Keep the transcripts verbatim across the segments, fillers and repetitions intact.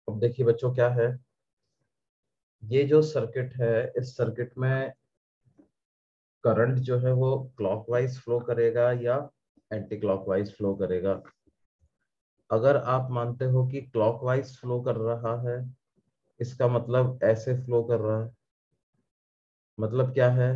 अब देखिए बच्चों क्या है, ये जो सर्किट है इस सर्किट में करंट जो है वो क्लॉकवाइज फ्लो करेगा या एंटी क्लॉकवाइज फ्लो करेगा। अगर आप मानते हो कि क्लॉकवाइज फ्लो कर रहा है, इसका मतलब ऐसे फ्लो कर रहा है, मतलब क्या है,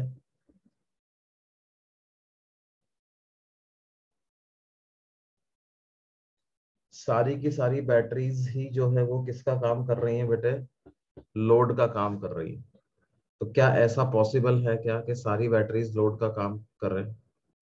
सारी की सारी बैटरीज ही जो है वो किसका काम कर रही हैं बेटे, लोड का काम कर रही है। तो क्या ऐसा पॉसिबल है क्या कि सारी बैटरीज लोड का काम कर रहे हैं?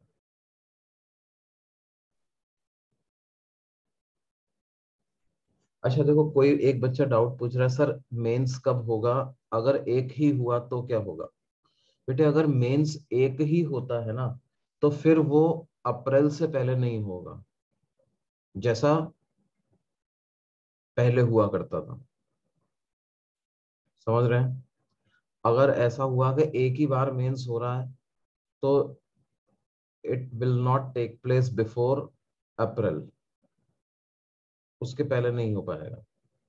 अच्छा देखो, कोई एक बच्चा डाउट पूछ रहा है, सर मेंस कब होगा, अगर एक ही हुआ तो क्या होगा? बेटे अगर मेंस एक ही होता है ना, तो फिर वो अप्रैल से पहले नहीं होगा, जैसा पहले हुआ करता था। समझ रहे हैं? अगर ऐसा हुआ कि एक ही बार मेंस हो रहा है, तो it will not take place before April, उसके पहले नहीं हो पाएगा।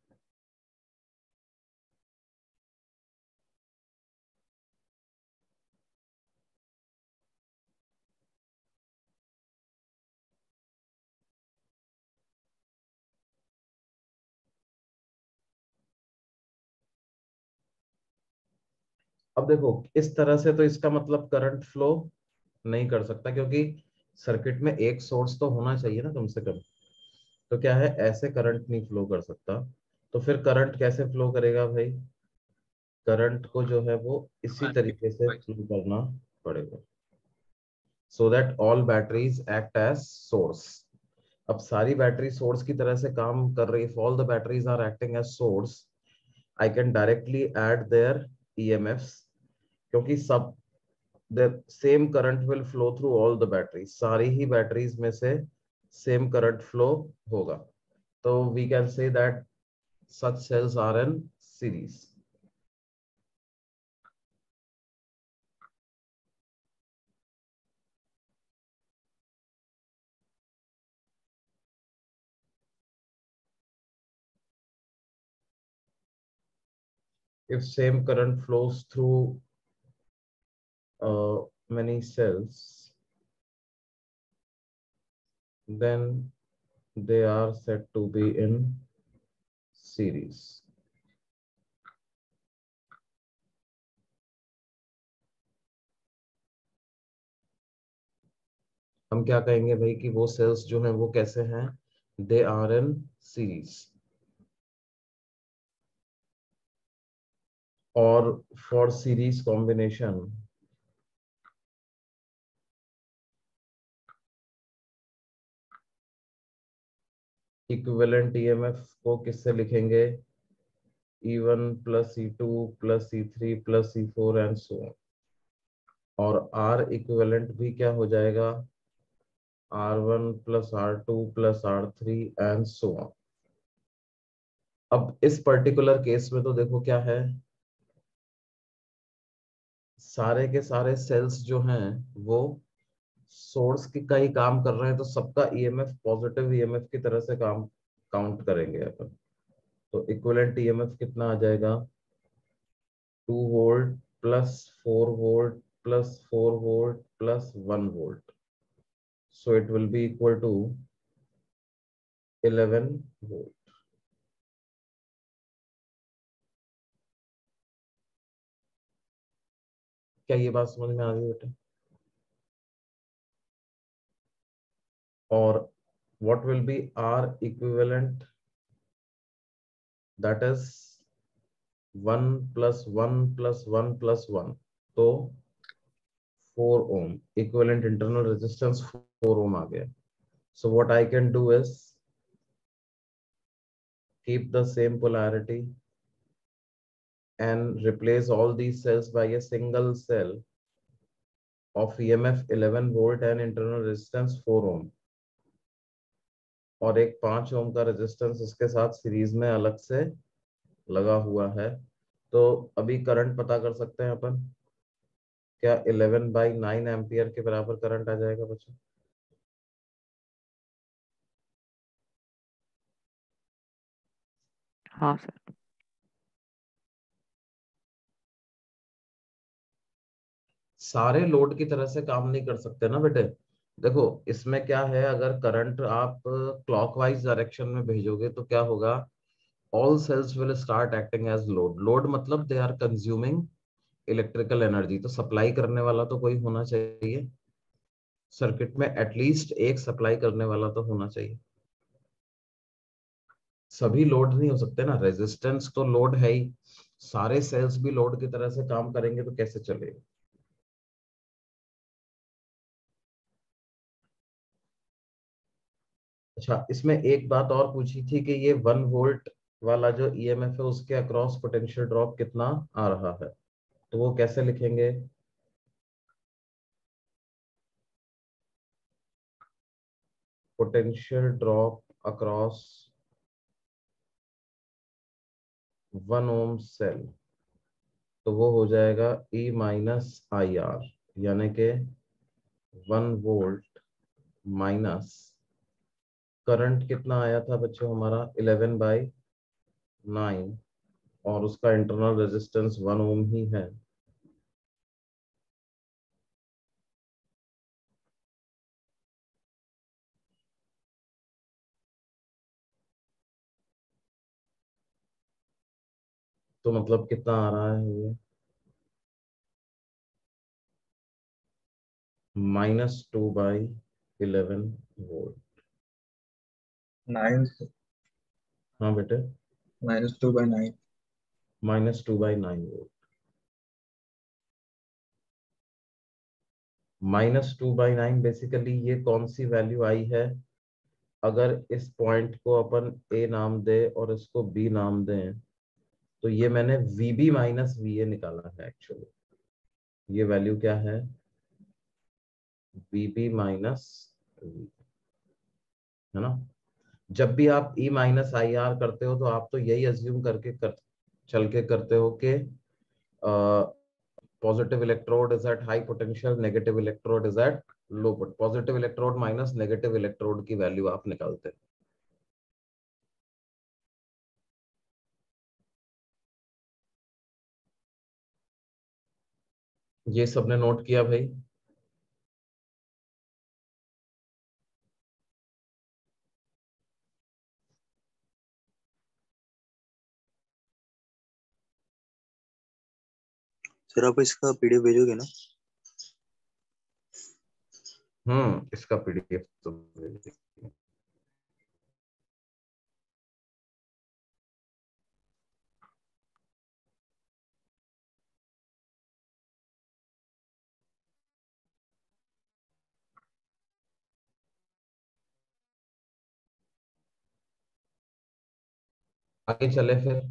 अब देखो, इस तरह से तो इसका मतलब करंट फ्लो नहीं कर सकता, क्योंकि सर्किट में एक सोर्स तो होना चाहिए ना कम से कम। तो क्या है, ऐसे करंट नहीं फ्लो कर सकता। तो फिर करंट कैसे फ्लो करेगा भाई? करंट को जो है वो इसी तरीके से फ्लो करना पड़ेगा, so that all batteries act as source. अब सारी बैटरी सोर्स की तरह से काम कर रही है, all the batteries are acting as source, I can directly add their EMFs, क्योंकि सब the same current will flow through all the batteries, सारी ही बैटरीज में से सेम करंट फ्लो होगा। तो we can say that such cells are in series. If same current flows through uh, many cells, then they are said to be in series. हम क्या कहेंगे भाई कि वो सेल्स जो हैं वो कैसे हैं, दे आर इन सीरीज। और for series combination, equivalent EMF को किससे लिखेंगे, E one plus E two plus E three plus E four and so on. और आर इक्विवेलेंट भी क्या हो जाएगा, R one plus R two plus R three and so on. अब इस पर्टिकुलर केस में तो देखो क्या है, सारे के सारे सेल्स जो हैं वो सोर्स की का ही काम कर रहे हैं, तो सबका ईएमएफ पॉजिटिव ईएमएफ की तरह से काम काउंट करेंगे अपन। तो इक्विवेलेंट ईएमएफ कितना आ जाएगा, two volt plus four volt plus four volt plus one volt, so it will be equal to eleven volt. क्या ये बात समझ में आ गई बेटा? और what will be R equivalent, that is one plus one plus one plus one, तो four ohm, equivalent internal resistance four ohm आ गया। So what I can do is keep the same polarity and replace all these cells by a single cell of E M F eleven volt and internal resistance four ohm, और एक पांच ओम का resistance इसके साथ series में अलग से लगा हुआ है। तो अभी करंट पता कर सकते हैं अपन, क्या इलेवन बाई नाइन एम्पियर के बराबर करंट आ जाएगा बच्चों? हाँ सर। सारे लोड की तरह से काम नहीं कर सकते ना बेटे। देखो इसमें क्या है, अगर करंट आप क्लॉकवाइज डायरेक्शन में भेजोगे तो क्या होगा, all cells will start acting as load. Load मतलब they are consuming electrical energy, तो सप्लाई करने वाला तो कोई होना चाहिए सर्किट में, एटलीस्ट एक सप्लाई करने वाला तो होना चाहिए। सभी लोड नहीं हो सकते ना, रेजिस्टेंस तो लोड है ही, सारे सेल्स भी लोड की तरह से काम करेंगे तो कैसे चलेगा। अच्छा इसमें एक बात और पूछी थी कि ये वन वोल्ट वाला जो ईएमएफ है उसके अक्रॉस पोटेंशियल ड्रॉप कितना आ रहा है, तो वो कैसे लिखेंगे। Potential drop across one ohm cell, तो वो हो जाएगा ई माइनस आई आर, यानी कि वन वोल्ट माइनस करंट कितना आया था बच्चों हमारा इलेवन बाई नाइन, और उसका इंटरनल रेजिस्टेंस वन ओम ही है। तो मतलब कितना आ रहा है ये, minus two by eleven volt. Nine. हाँ बेटे, minus two by nine. Minus two by nine volt. Minus two by nine basically ये कौन सी वैल्यू आई है, अगर इस पॉइंट को अपन ए नाम दे और इसको बी नाम दें, तो ये मैंने वीबी माइनस वी ए निकाला है एक्चुअली। ये वैल्यू क्या है, वीबी माइनस वी, है ना। जब भी आप ई माइनस आई आर करते हो तो आप तो यही अज्यूम करके कर चल के करते हो कि positive electrode is at high potential, negative electrode is at low, but positive electrode minus negative electrode की वैल्यू आप निकालते हैं। ये सबने नोट किया भाई। सर आप इसका पीडीएफ भेजोगे ना? हम्म इसका पीडीएफ तो भेज देंगे। आगे चले फिर।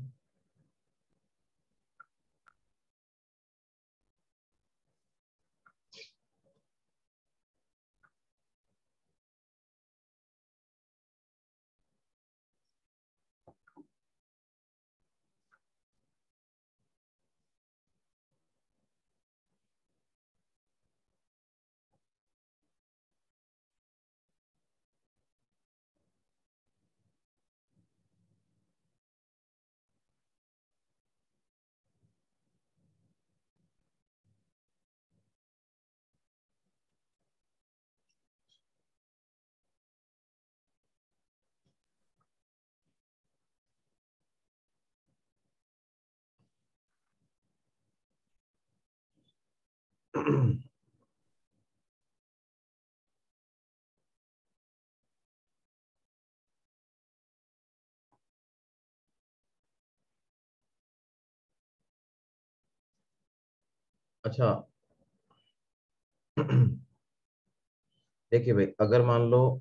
अच्छा देखिए भाई, अगर मान लो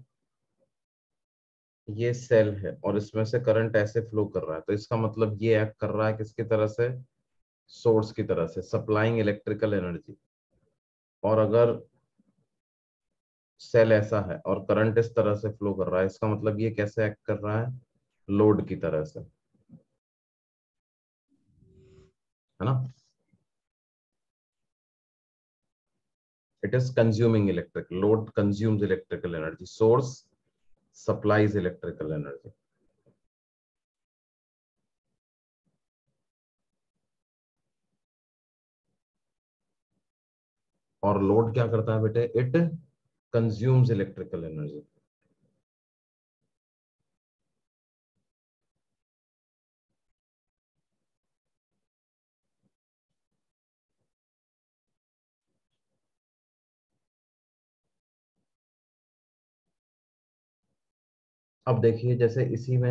ये सेल है और इसमें से करंट ऐसे फ्लो कर रहा है, तो इसका मतलब ये एक्ट कर रहा है किसकी तरह से, सोर्स की तरह से, सप्लाइंग इलेक्ट्रिकल एनर्जी। और अगर सेल ऐसा है और करंट इस तरह से फ्लो कर रहा है, इसका मतलब ये कैसे एक्ट कर रहा है, लोड की तरह से, है ना। It is consuming electric, load consumes electrical energy, source supplies electrical energy. और लोड क्या करता है बेटे, इट कंज्यूम्स इलेक्ट्रिकल एनर्जी। अब देखिए जैसे इसी में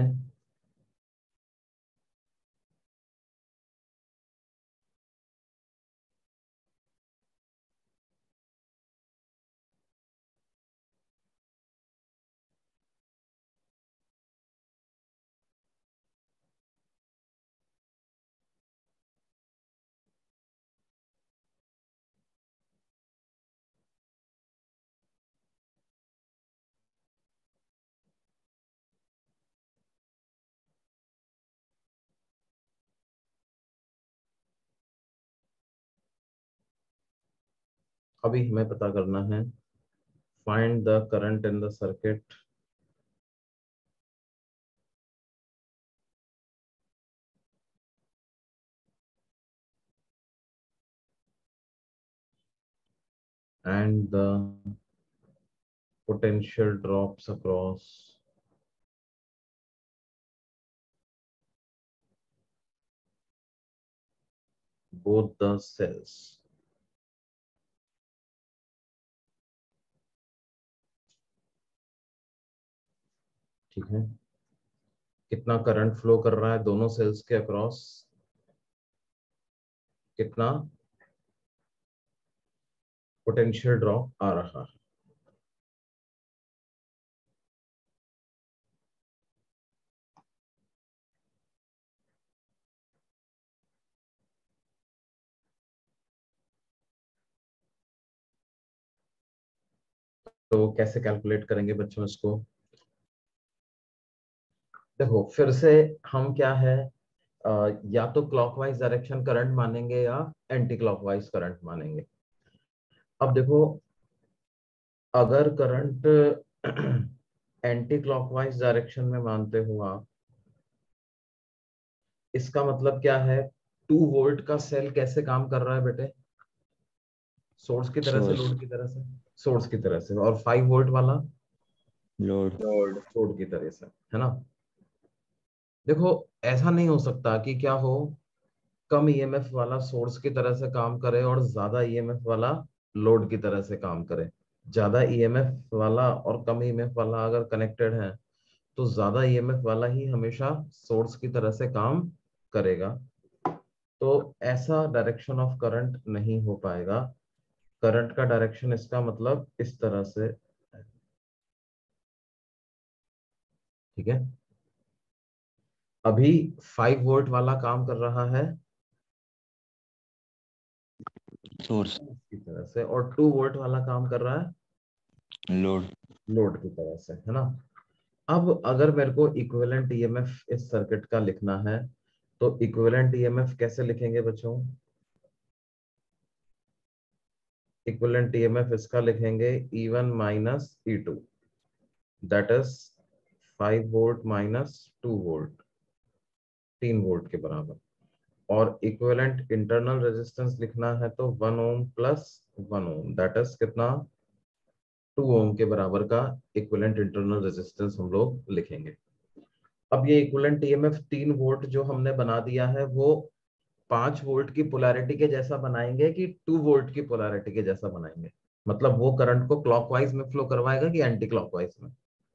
अभी हमें पता करना है, find the current in the circuit and the potential drops across both the cells। ठीक है, कितना करंट फ्लो कर रहा है दोनों सेल्स के अक्रॉस, कितना पोटेंशियल ड्रॉप आ रहा है। तो कैसे कैलकुलेट करेंगे बच्चों इसको, देखो फिर से हम क्या है, अ, या तो क्लॉकवाइज डायरेक्शन करंट मानेंगे या एंटी क्लॉकवाइज करंट मानेंगे। अब देखो अगर करंट एंटी क्लॉकवाइज डायरेक्शन में मानते हो आप, इसका मतलब क्या है, टू वोल्ट का सेल कैसे काम कर रहा है बेटे, सोर्स की तरह से, सोर्स लोड की तरह से, सोर्स की तरह से, और फाइव वोल्ट वाला लोड लोड लोड की तरह से, है ना। देखो ऐसा नहीं हो सकता कि क्या हो, कम ईएमएफ वाला सोर्स की तरह से काम करे और ज्यादा ईएमएफ वाला लोड की तरह से काम करे। ज्यादा ईएमएफ वाला और कम ईएमएफ वाला अगर कनेक्टेड है तो ज्यादा ईएमएफ वाला ही हमेशा सोर्स की तरह से काम करेगा। तो ऐसा डायरेक्शन ऑफ करंट नहीं हो पाएगा। करंट का डायरेक्शन इसका मतलब इस तरह से है, ठीक है। अभी फाइव वोल्ट वाला काम कर रहा है सोर्स की तरह से, और टू वोल्ट वाला काम कर रहा है लोड लोड की तरह से, है ना। अब अगर मेरे को इक्विवेलेंट ईएमएफ इस सर्किट का लिखना है तो इक्विवेलेंट ईएमएफ कैसे लिखेंगे बच्चों, इक्विवेलेंट ईएमएफ इसका लिखेंगे E one minus E two, that is five volt minus two volt, तीन वोल्ट के बराबर। और इक्विवेलेंट इंटरनल रेजिस्टेंस लिखना है तो one ohm plus one ohm, that is कितना, टू ओम के बराबर का इक्विवेलेंट इंटरनल रेजिस्टेंस हम लोग लिखेंगे। अब ये इक्विवेलेंट ईएमएफ तीन वोल्ट जो हमने बना दिया है वो पांच वोल्ट की पोलैरिटी के जैसा बनाएंगे कि टू वोल्ट की पोलैरिटी के जैसा बनाएंगे, मतलब वो करंट को क्लॉकवाइज में फ्लो करवाएगा कि एंटी क्लॉकवाइज में।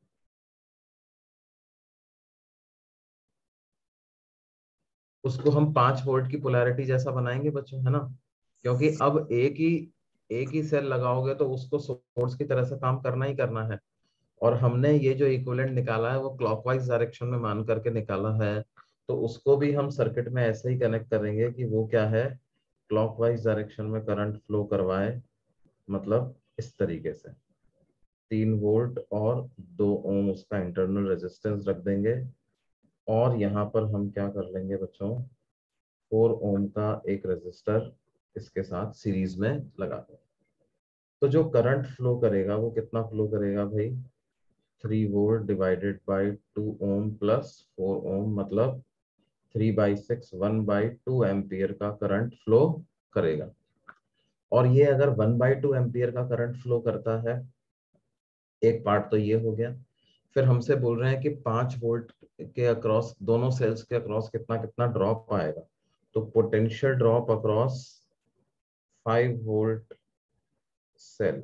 उसको हम पांच वोल्ट की पोलैरिटी जैसा बनाएंगे बच्चों, है ना। क्योंकि अब एक ही एक ही सेल लगाओगे तो उसको सोर्स की तरह से काम करना ही करना है। और हमने ये जो इक्विवेलेंट निकाला है वो क्लॉकवाइज डायरेक्शन में मान करके निकाला है, तो उसको भी हम सर्किट में ऐसे ही कनेक्ट करेंगे कि वो क्या है, क्लॉकवाइज डायरेक्शन में करंट फ्लो करवाए, मतलब इस तरीके से तीन वोल्ट और दो ओम उसका इंटरनल रेजिस्टेंस रख देंगे। और यहाँ पर हम क्या कर लेंगे बच्चों, फोर ओम का एक रेजिस्टर इसके साथ सीरीज में लगा दें। तो जो करंट फ्लो करेगा वो कितना फ्लो करेगा भाई, three volt divided by two ohm plus four ohm, मतलब three by six, one by two ampere का करंट फ्लो करेगा। और ये अगर वन बाई टू एम्पियर का करंट फ्लो करता है, एक पार्ट तो ये हो गया। फिर हमसे बोल रहे हैं कि पांच वोल्ट के अक्रॉस, दोनों सेल्स के अक्रॉस कितना कितना ड्रॉप आएगा। तो potential drop across five volt cell,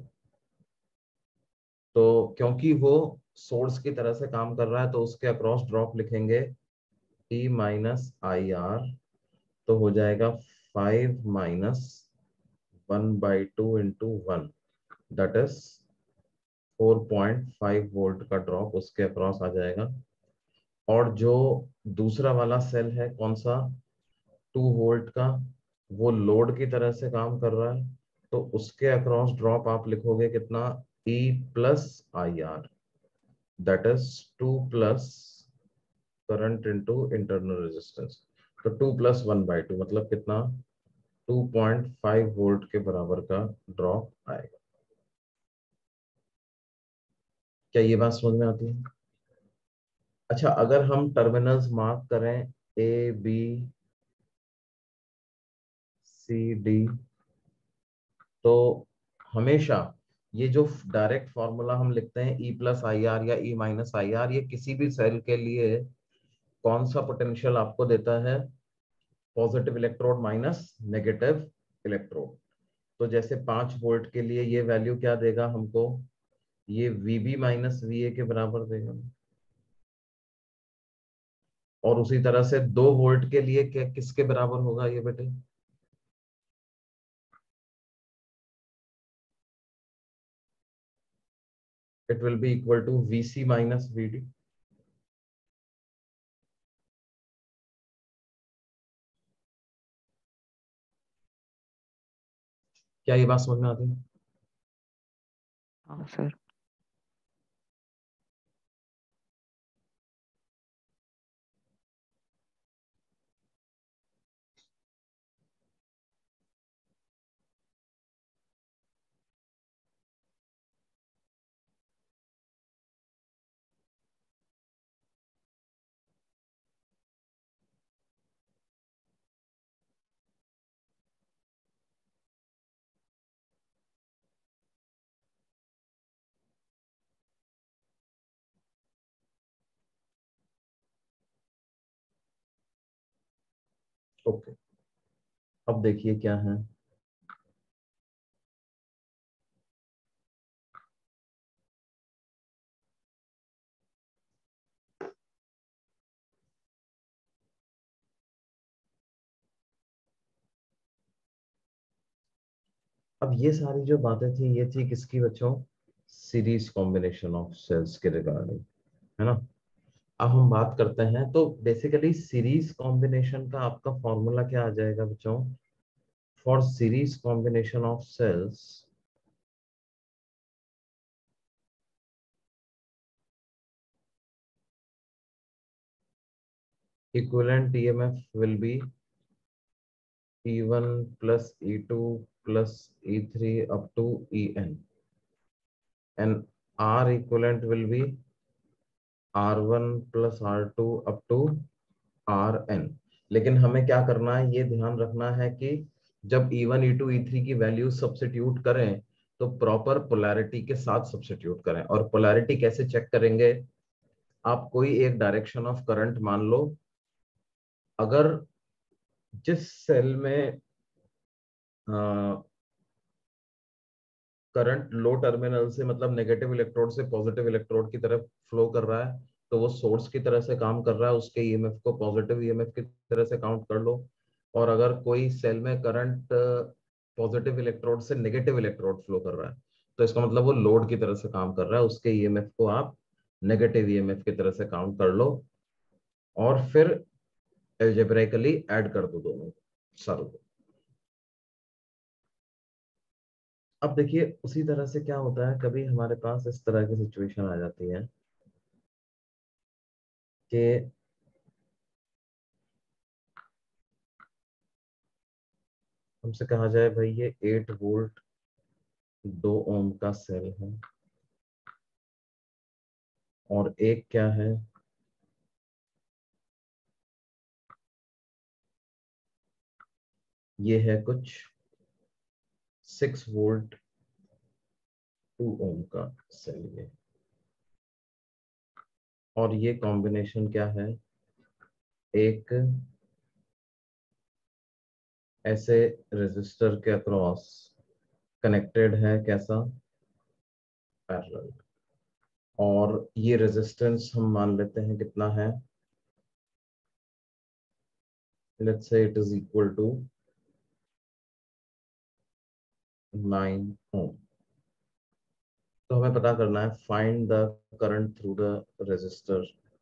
तो क्योंकि वो सोर्स की तरह से काम कर रहा है तो उसके अक्रॉस ड्रॉप लिखेंगे ई माइनस आई आर, तो हो जाएगा five minus one by two into one, that is four point five volt का ड्रॉप उसके अक्रॉस आ जाएगा। और जो दूसरा वाला सेल है कौन सा, टू वोल्ट का, वो लोड की तरह से काम कर रहा है, तो उसके अक्रॉस ड्रॉप आप लिखोगे कितना, E plus I R, that is two plus current into internal resistance. तो two plus one by two मतलब कितना, टू पॉइंट फाइव वोल्ट के बराबर का ड्रॉप आएगा। क्या ये बात समझ में आती है? अच्छा, अगर हम टर्मिनल्स मार्क करें ए बी सी डी, तो हमेशा ये जो डायरेक्ट फॉर्मूला हम लिखते हैं ई प्लस आई आर या ई माइनस आई आर, ये किसी भी सेल के लिए कौन सा पोटेंशियल आपको देता है, positive electrode minus negative electrode. तो जैसे पांच वोल्ट के लिए ये वैल्यू क्या देगा हमको, ये वीबी माइनस वीए के बराबर देगा। और उसी तरह से दो वोल्ट के लिए क्या किसके बराबर होगा ये बेटे, it will be equal to VC minus VD. क्या ये बात समझ में आती है? हाँ सर। ओके, अब देखिए क्या है। अब ये सारी जो बातें थी ये थी किसकी बच्चों, सीरीज कॉम्बिनेशन ऑफ सेल्स के रिगार्डिंग, है ना। अब हम बात करते हैं, तो बेसिकली सीरीज कॉम्बिनेशन का आपका फॉर्मूला क्या आ जाएगा बच्चों, for series combination of cells equivalent E M F will be E one plus E two plus E three up to E N, and R equivalent will be R one plus R two up to R N। लेकिन हमें क्या करना है, ये ध्यान रखना है कि जब E one, E two, E three की वैल्यू सब्स्टिट्यूट करें तो प्रॉपर पोलैरिटी के साथ सब्स्टिट्यूट करें। और पोलैरिटी कैसे चेक करेंगे, आप कोई एक डायरेक्शन ऑफ करंट मान लो, अगर जिस सेल में करंट लो टर्मिनल से मतलब नेगेटिव इलेक्ट्रोड से पॉजिटिव इलेक्ट्रोड की तरफ फ्लो कर रहा है, तो वो सोर्स की तरह से काम कर रहा है, उसके ईएमएफ को पॉजिटिव ईएमएफ की तरह से काउंट कर लो। और अगर कोई सेल में करंट पॉजिटिव इलेक्ट्रोड से नेगेटिव इलेक्ट्रोड फ्लो कर रहा है, तो इसका मतलब वो लोड की तरह से काम कर रहा है, उसके ईएमएफ को आप नेगेटिव ईएमएफ की तरह से काउंट कर लो, और फिर एल्जेब्राइकली ऐड कर दो दोनों सारों को। अब देखिए उसी तरह से क्या होता है, कभी हमारे पास इस तरह की सिचुएशन आ जाती है कि हमसे कहा जाए भाई ये एट वोल्ट दो ओम का सेल है, और एक क्या है, ये है कुछ सिक्स वोल्ट टू ओम का सेल ये, और ये कॉम्बिनेशन क्या है, एक ऐसे रेजिस्टर के अक्रॉस कनेक्टेड है, कैसा, पैरेलल। और ये रेजिस्टेंस हम मान लेते हैं कितना है, let's say it is equal to nine ohm. तो हमें पता करना है find the current through the resistor.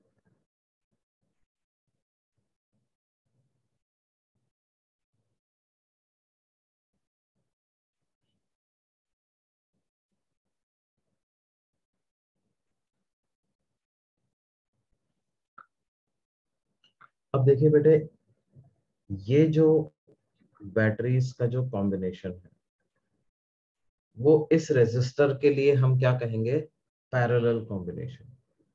अब देखिए बेटे, ये जो बैटरीज का जो कॉम्बिनेशन है वो इस रेजिस्टर के लिए हम क्या कहेंगे, पैरेलल कॉम्बिनेशन।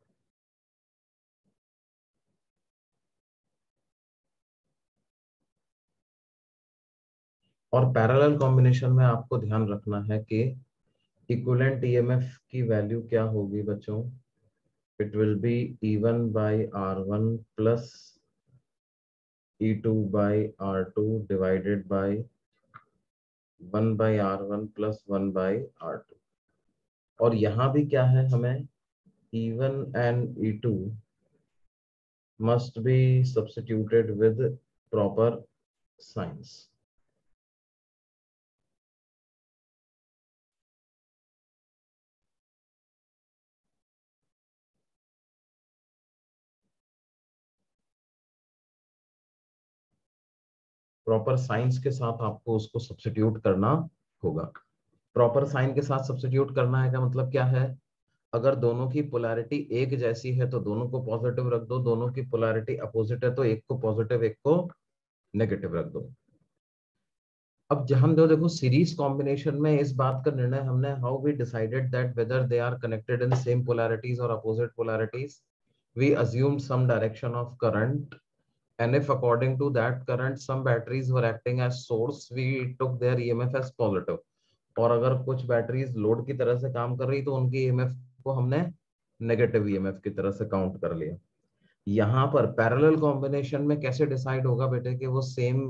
और पैरेलल कॉम्बिनेशन में आपको ध्यान रखना है कि इक्विवेलेंट ईएमएफ की वैल्यू क्या होगी बच्चों, it will be E one by R one plus E two by R two divided by one by R one plus one by R two. और यहाँ भी क्या है, हमें E one and E two must be substituted with proper signs। Proper signs के साथ आपको उसको सब्स्टिट्यूट करना होगा। प्रॉपर साइन के साथ सब्स्टिट्यूट करना है का मतलब क्या है, अगर दोनों की पोलैरिटी एक जैसी है तो दोनों को पॉजिटिव रख दो, दोनों की पोलैरिटी अपोजिट है तो एक को पॉजिटिव एक को नेगेटिव रख दो। अब जहां जो देखो सीरीज कॉम्बिनेशन में इस बात का निर्णय हमने, how we decided that whether they are connected in same polarities और opposite polarities, we assumed some direction of current, and if according to that current some batteries were acting as source, we took their E M F as positive। और अगर कुछ batteries load की तरह से काम कर रही तो उनकी E M F को हमने नेगेटिव E M F की तरह से काउंट कर लिया। यहाँ पर पैरेलल कॉम्बिनेशन में कैसे डिसाइड होगा बेटे कि वो सेम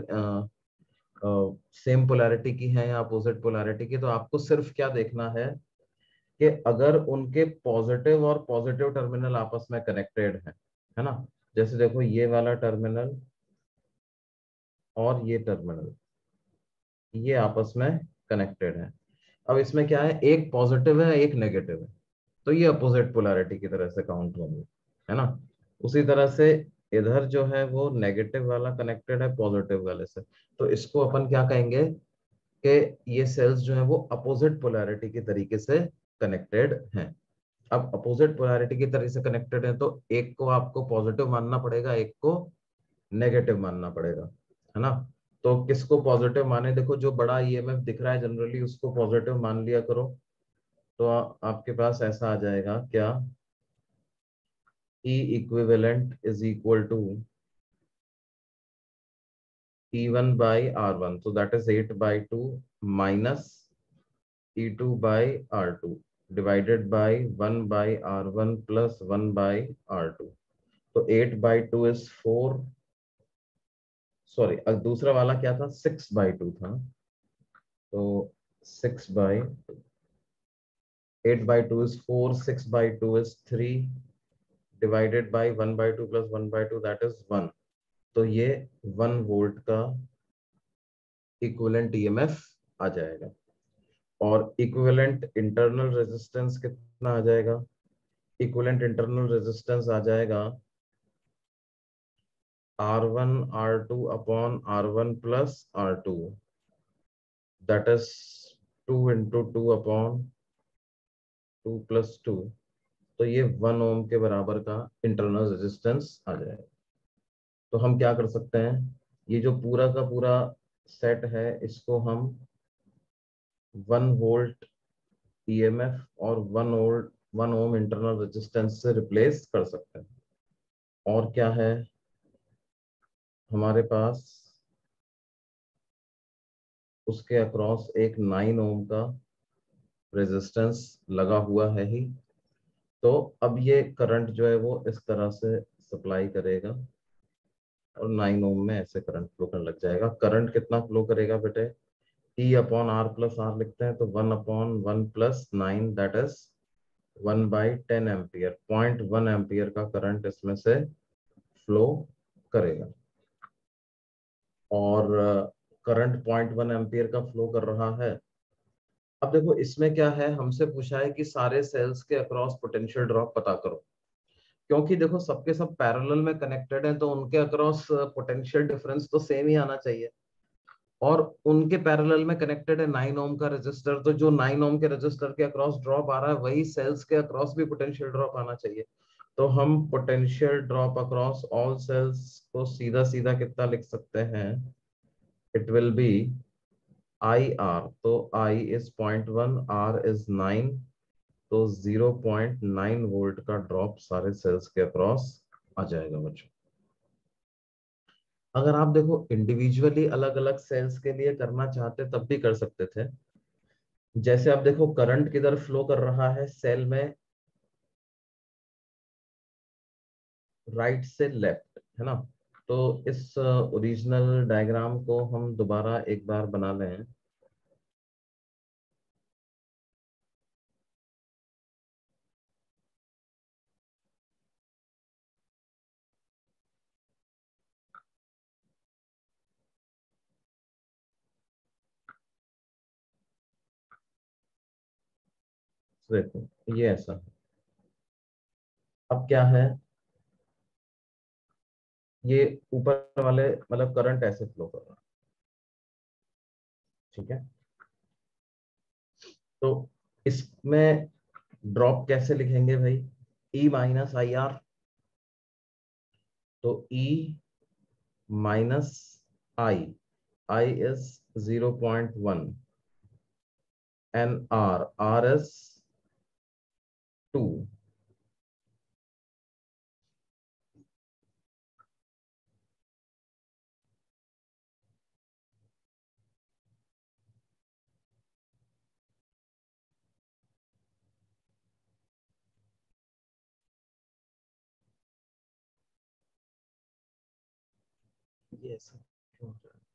सेम पोलैरिटी की है या अपोजिट पोलैरिटी की, तो आपको सिर्फ क्या देखना है कि अगर उनके पॉजिटिव और पॉजिटिव टर्मिनल आपस में कनेक्टेड है है ना, जैसे देखो ये वाला टर्मिनल और ये टर्मिनल ये आपस में कनेक्टेड है। अब इसमें क्या है, एक पॉजिटिव है एक नेगेटिव है, तो ये अपोजिट पोलैरिटी की तरह से काउंट होंगे, है ना। उसी तरह से इधर जो है वो नेगेटिव वाला कनेक्टेड है पॉजिटिव वाले से, तो इसको अपन क्या कहेंगे कि ये सेल्स जो है वो अपोजिट पोलैरिटी के तरीके से कनेक्टेड हैं। अब अपोजिट पोलैरिटी की तरह से कनेक्टेड है तो एक को आपको पॉजिटिव मानना पड़ेगा, एक को नेगेटिव मानना पड़ेगा, है ना। तो किसको पॉजिटिव माने, देखो जो बड़ा ईएमएफ दिख रहा है जनरली उसको पॉजिटिव मान लिया करो। तो आ, आपके पास ऐसा आ जाएगा क्या, E equivalent is equal to E one by R one, so that is eight by two minus E two by R two divided by one by R one plus one by R two. तो eight by two is four, sorry दूसरा वाला क्या था, six by two था, तो six by eight by two is four, six by two is three divided by one by two plus one by two that is one. तो ये one volt का equivalent EMF आ जाएगा। और equivalent internal resistance कितना आ जाएगा, equivalent internal resistance आ जाएगा R one R two upon R one plus R two, that is two into two upon two plus two. तो ये वन ओम के बराबर का इंटरनल रेजिस्टेंस आ जाएगा। तो हम क्या कर सकते हैं, ये जो पूरा का पूरा सेट है इसको हम वन वोल्ट ईएमएफ और one volt one ohm internal resistance से रिप्लेस कर सकते हैं। और क्या है हमारे पास, उसके अक्रॉस एक नाइन ओम का रेजिस्टेंस लगा हुआ है ही। तो अब ये करंट जो है वो इस तरह से सप्लाई करेगा और नाइन ओम में ऐसे करंट फ्लो करने लग जाएगा। करंट कितना फ्लो करेगा बेटे, T upon R plus R लिखते हैं तो one upon one plus nine that is one by ten ampere. Point one ampere का करंट इसमें से फ्लो करेगा और करंट पॉइंट वन एम्पियर का फ्लो कर रहा है। अब देखो इसमें क्या है, हमसे पूछा है कि सारे सेल्स के अक्रॉस पोटेंशियल ड्रॉप पता करो। क्योंकि देखो सबके सब पैरेलल में कनेक्टेड हैं तो उनके अक्रॉस पोटेंशियल डिफरेंस तो सेम ही आना चाहिए। और उनके पैरेलल में कनेक्टेड है नाइन ओम का रेजिस्टर, तो जो नाइन ओम के रेजिस्टर के अक्रॉस ड्रॉप आ रहा है वही सेल्स के अक्रॉस भी पोटेंशियल ड्रॉप आना चाहिए। तो हम potential drop across all cells को सीधा सीधा कितना लिख सकते हैं, it will be I R. तो I is point one, R is nine, तो ज़ीरो पॉइंट नाइन वोल्ट का ड्रॉप सारे सेल्स के अक्रॉस आ जाएगा बच्चों। अगर आप देखो इंडिविजुअली अलग अलग सेल्स के लिए करना चाहते तब भी कर सकते थे। जैसे आप देखो करंट किधर फ्लो कर रहा है सेल में, राइट से लेफ्ट, है ना। तो इस ओरिजिनल डायग्राम को हम दोबारा एक बार बना लें। देखो ये ऐसा है। अब क्या है, ये ऊपर वाले मतलब करंट ऐसे फ्लो कर रहा है, ठीक है। तो इसमें ड्रॉप कैसे लिखेंगे भाई, E माइनस आई आर। तो E minus I, I is zero point one and R, R is two. ये ऐसा क्यों हो रहा है?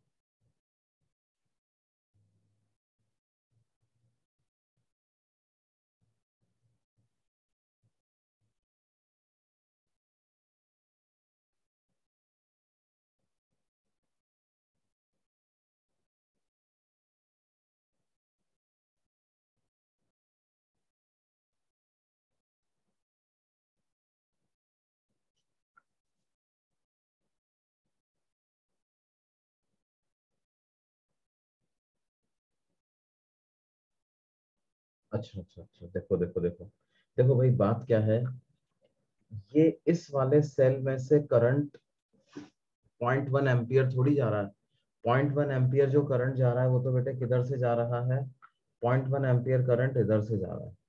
अच्छा अच्छा अच्छा, देखो देखो देखो देखो भाई, बात क्या है, ये इस वाले सेल में से करंट पॉइंट वन एम्पियर थोड़ी जा रहा है। पॉइंट वन एम्पियर जो करंट जा रहा है वो तो बेटे किधर से जा रहा है, पॉइंट वन एम्पियर करंट इधर से जा रहा है।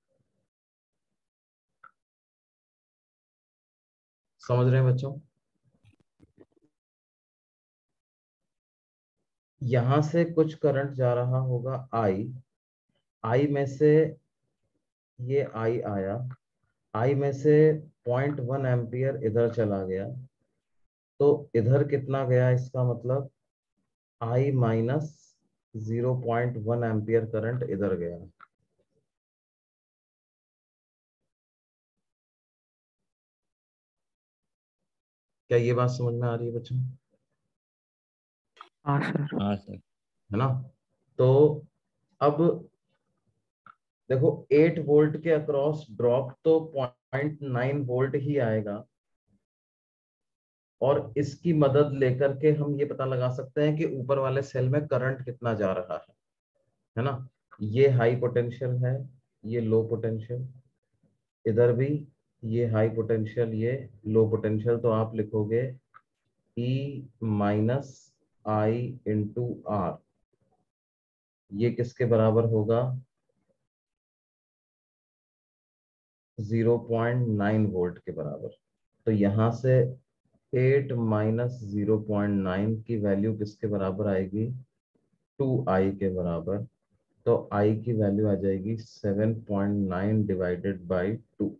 समझ रहे हैं बच्चों, यहां से कुछ करंट जा रहा होगा आई, आई में से ये आई आया, आई में से पॉइंट वन एम्पियर इधर चला गया, तो इधर कितना गया, इसका मतलब I minus zero point one ampere current इधर गया। क्या ये बात समझ में आ रही है बच्चों, हाँ सर। हाँ सर। है ना। तो अब देखो एट वोल्ट के अक्रॉस ड्रॉप तो पॉइंट नाइन वोल्ट ही आएगा, और इसकी मदद लेकर के हम ये पता लगा सकते हैं कि ऊपर वाले सेल में करंट कितना जा रहा है है ना। ये हाई पोटेंशियल है, ये लो पोटेंशियल, इधर भी ये हाई पोटेंशियल, ये लो पोटेंशियल। तो आप लिखोगे E minus I into R, ये किसके बराबर होगा, ज़ीरो पॉइंट नाइन वोल्ट के बराबर। तो यहां से eight minus zero point nine की वैल्यू किसके बराबर आएगी, टू आई के बराबर, तो आई की वैल्यू आ जाएगी seven point nine divided by two.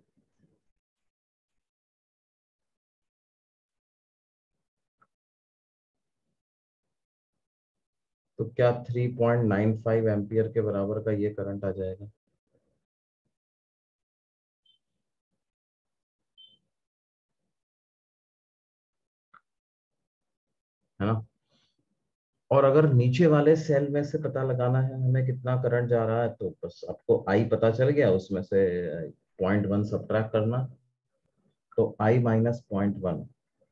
तो क्या three point nine five ampere के बराबर का ये करंट आ जाएगा। है ना। और अगर नीचे वाले सेल में से पता लगाना है हमें कितना करंट जा रहा है, तो बस आपको आई पता चल गया, उसमें से पॉइंट वन सब्ट्रैक्ट करना, तो आई माइनस पॉइंट वन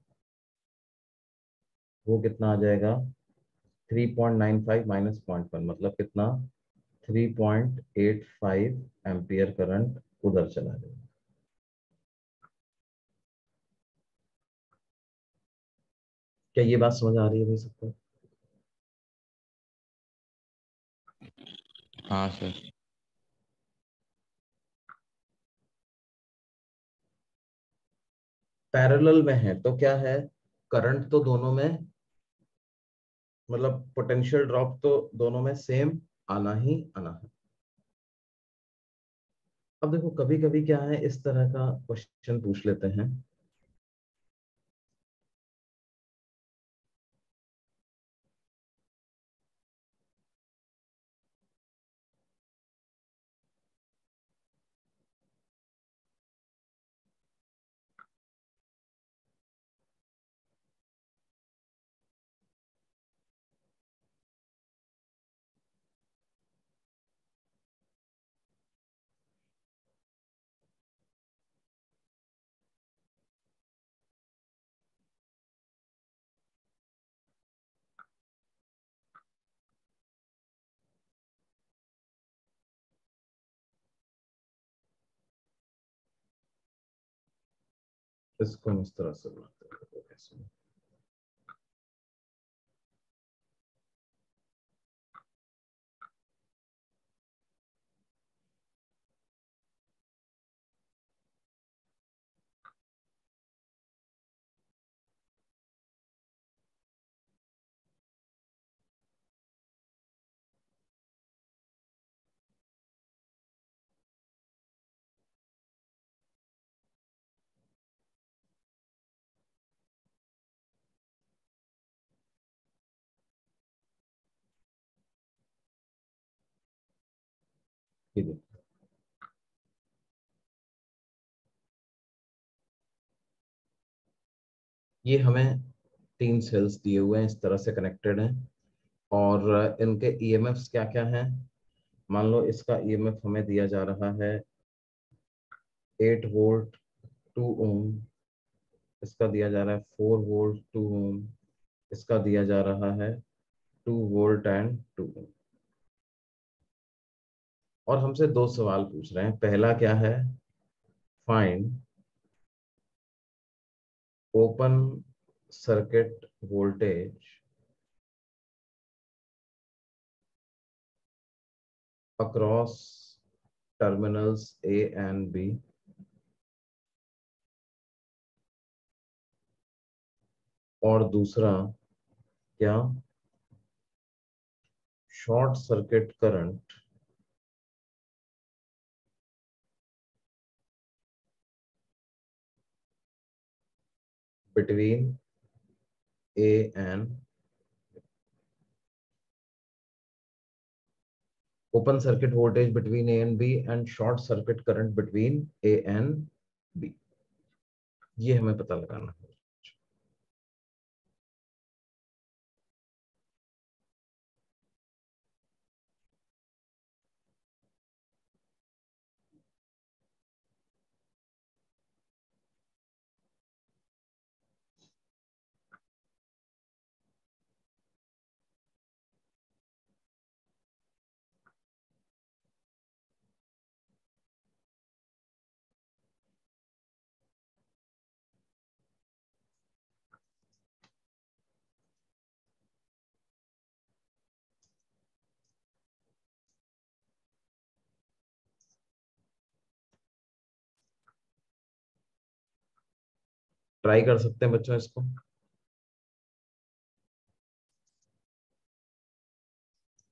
वो कितना आ जाएगा, three point nine five minus point one मतलब कितना, three point eight five ampere current उधर चला जाएगा। क्या ये बात समझ आ रही है भाई सबको। हाँ सर। पैरेलल में है तो क्या है, करंट तो दोनों में, मतलब पोटेंशियल ड्रॉप तो दोनों में सेम आना ही आना है। अब देखो कभी कभी क्या है, इस तरह का क्वेश्चन पूछ लेते हैं। इसको हम इस तरह से बनाते हैं, देखो कैसे। ये देखो, ये हमें तीन सेल्स दिए हुए हैं, इस तरह से कनेक्टेड हैं, और इनके ईएमएफ्स क्या क्या हैं। मान लो इसका ईएमएफ हमें दिया जा रहा है एट वोल्ट टू ओम, इसका दिया जा रहा है फोर वोल्ट टू ओम, इसका दिया जा रहा है two volt and two ohm. और हमसे दो सवाल पूछ रहे हैं, पहला क्या है, find open circuit voltage across terminals A and B, और दूसरा क्या, short circuit current between A and, open circuit voltage between A and B and short circuit current between A and B, ये हमें पता लगाना है। ट्राई कर सकते हैं बच्चों इसको।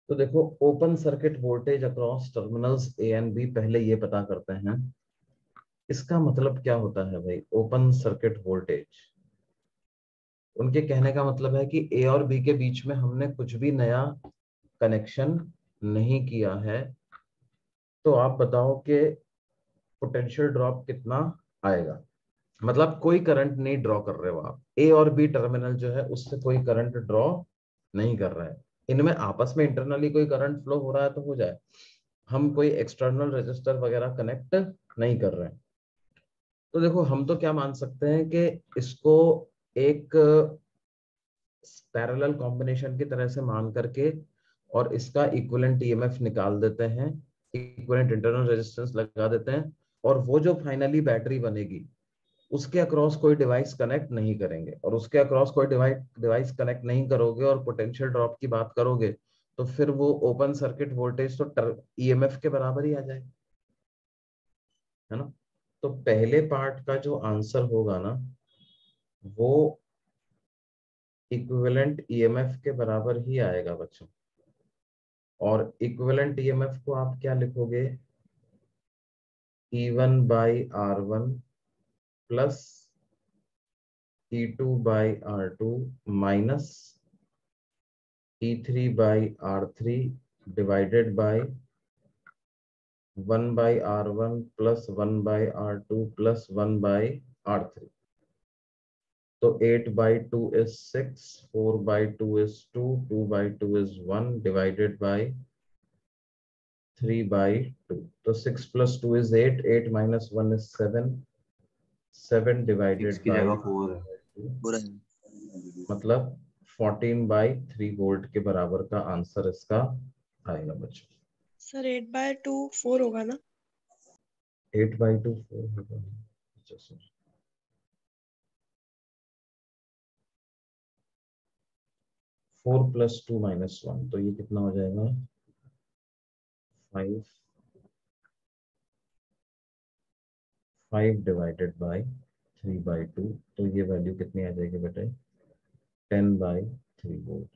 तो देखो, open circuit voltage across terminals A and B, पहले ये पता करते हैं इसका मतलब क्या होता है भाई। ओपन सर्किट वोल्टेज, उनके कहने का मतलब है कि ए और बी के बीच में हमने कुछ भी नया कनेक्शन नहीं किया है, तो आप बताओ कि पोटेंशियल ड्रॉप कितना आएगा। मतलब कोई करंट नहीं ड्रॉ कर रहे हो आप, ए और बी टर्मिनल जो है उससे कोई करंट ड्रॉ नहीं कर रहे हैं, इनमें आपस में इंटरनली कोई करंट फ्लो हो रहा है तो हो जाए, हम कोई एक्सटर्नल रेजिस्टर वगैरह कनेक्ट नहीं कर रहे हैं। तो देखो, हम तो क्या मान सकते हैं कि इसको एक पैरेलल कॉम्बिनेशन की तरह से मान करके और इसका इक्विवेलेंट ईएमएफ निकाल देते हैं, इक्विवेलेंट इंटरनल रेजिस्टेंस लगा देते हैं, और वो जो फाइनली बैटरी बनेगी उसके अक्रॉस कोई डिवाइस कनेक्ट नहीं करेंगे, और उसके अक्रॉस कोई डिवाइस डिवाइस कनेक्ट नहीं करोगे और पोटेंशियल ड्रॉप की बात करोगे, तो फिर वो ओपन सर्किट वोल्टेज तो ईएमएफ के बराबर ही आ जाएगा, है ना। तो पहले पार्ट का जो आंसर होगा ना, वो इक्विवेलेंट ईएमएफ के बराबर ही आएगा बच्चों। और इक्विवेलेंट ईएमएफ को आप क्या लिखोगे, E one by R one plus E two by R two minus E three by R three divided by one by R one plus one by R two plus one by R three. तो eight by two is six, four by two is two, two by two is one divided by three by two. तो six plus two is eight, eight minus one is seven, seven six divided की by जगह four है। पूरा मतलब fourteen by three volt के बराबर का answer इसका आएगा बच्चों। Sir eight by two four होगा ना? एट बाई टू फोर होगा। अच्छा sir, four plus two minus one, तो ये कितना हो जाएगा, five, five divided by three by two, तो ये वैल्यू कितनी आ जाएगी बेटे, टेन बाई थ्री वोल्ट।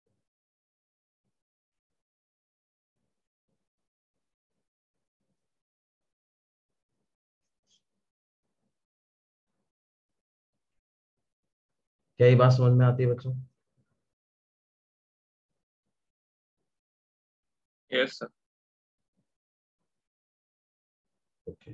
क्या ये बात समझ में आती है बच्चों? Yes sir. ओके,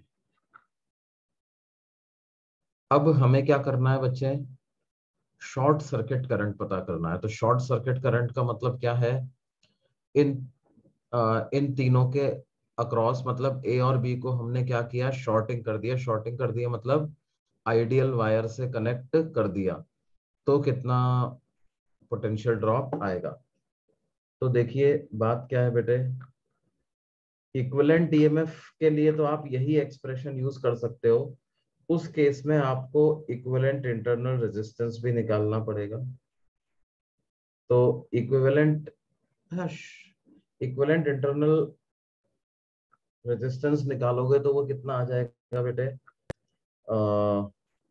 अब हमें क्या करना है बच्चे, शॉर्ट सर्किट करंट पता करना है। तो शॉर्ट सर्किट करंट का मतलब क्या है, इन अ, इन तीनों के अक्रॉस, मतलब ए और बी को हमने क्या किया, शॉर्टिंग कर दिया। शॉर्टिंग कर दिया मतलब आइडियल वायर से कनेक्ट कर दिया, तो कितना पोटेंशियल ड्रॉप आएगा। तो देखिए बात क्या है बेटे, इक्विवेलेंट ईएमएफ के लिए तो आप यही एक्सप्रेशन यूज कर सकते हो, उस केस में आपको इक्विवेलेंट इंटरनल रेजिस्टेंस भी निकालना पड़ेगा। तो इक्विवेलेंट, हाँ, इक्विवेलेंट इंटरनल रेजिस्टेंस निकालोगे तो वो कितना आ जाएगा बेटे, आ,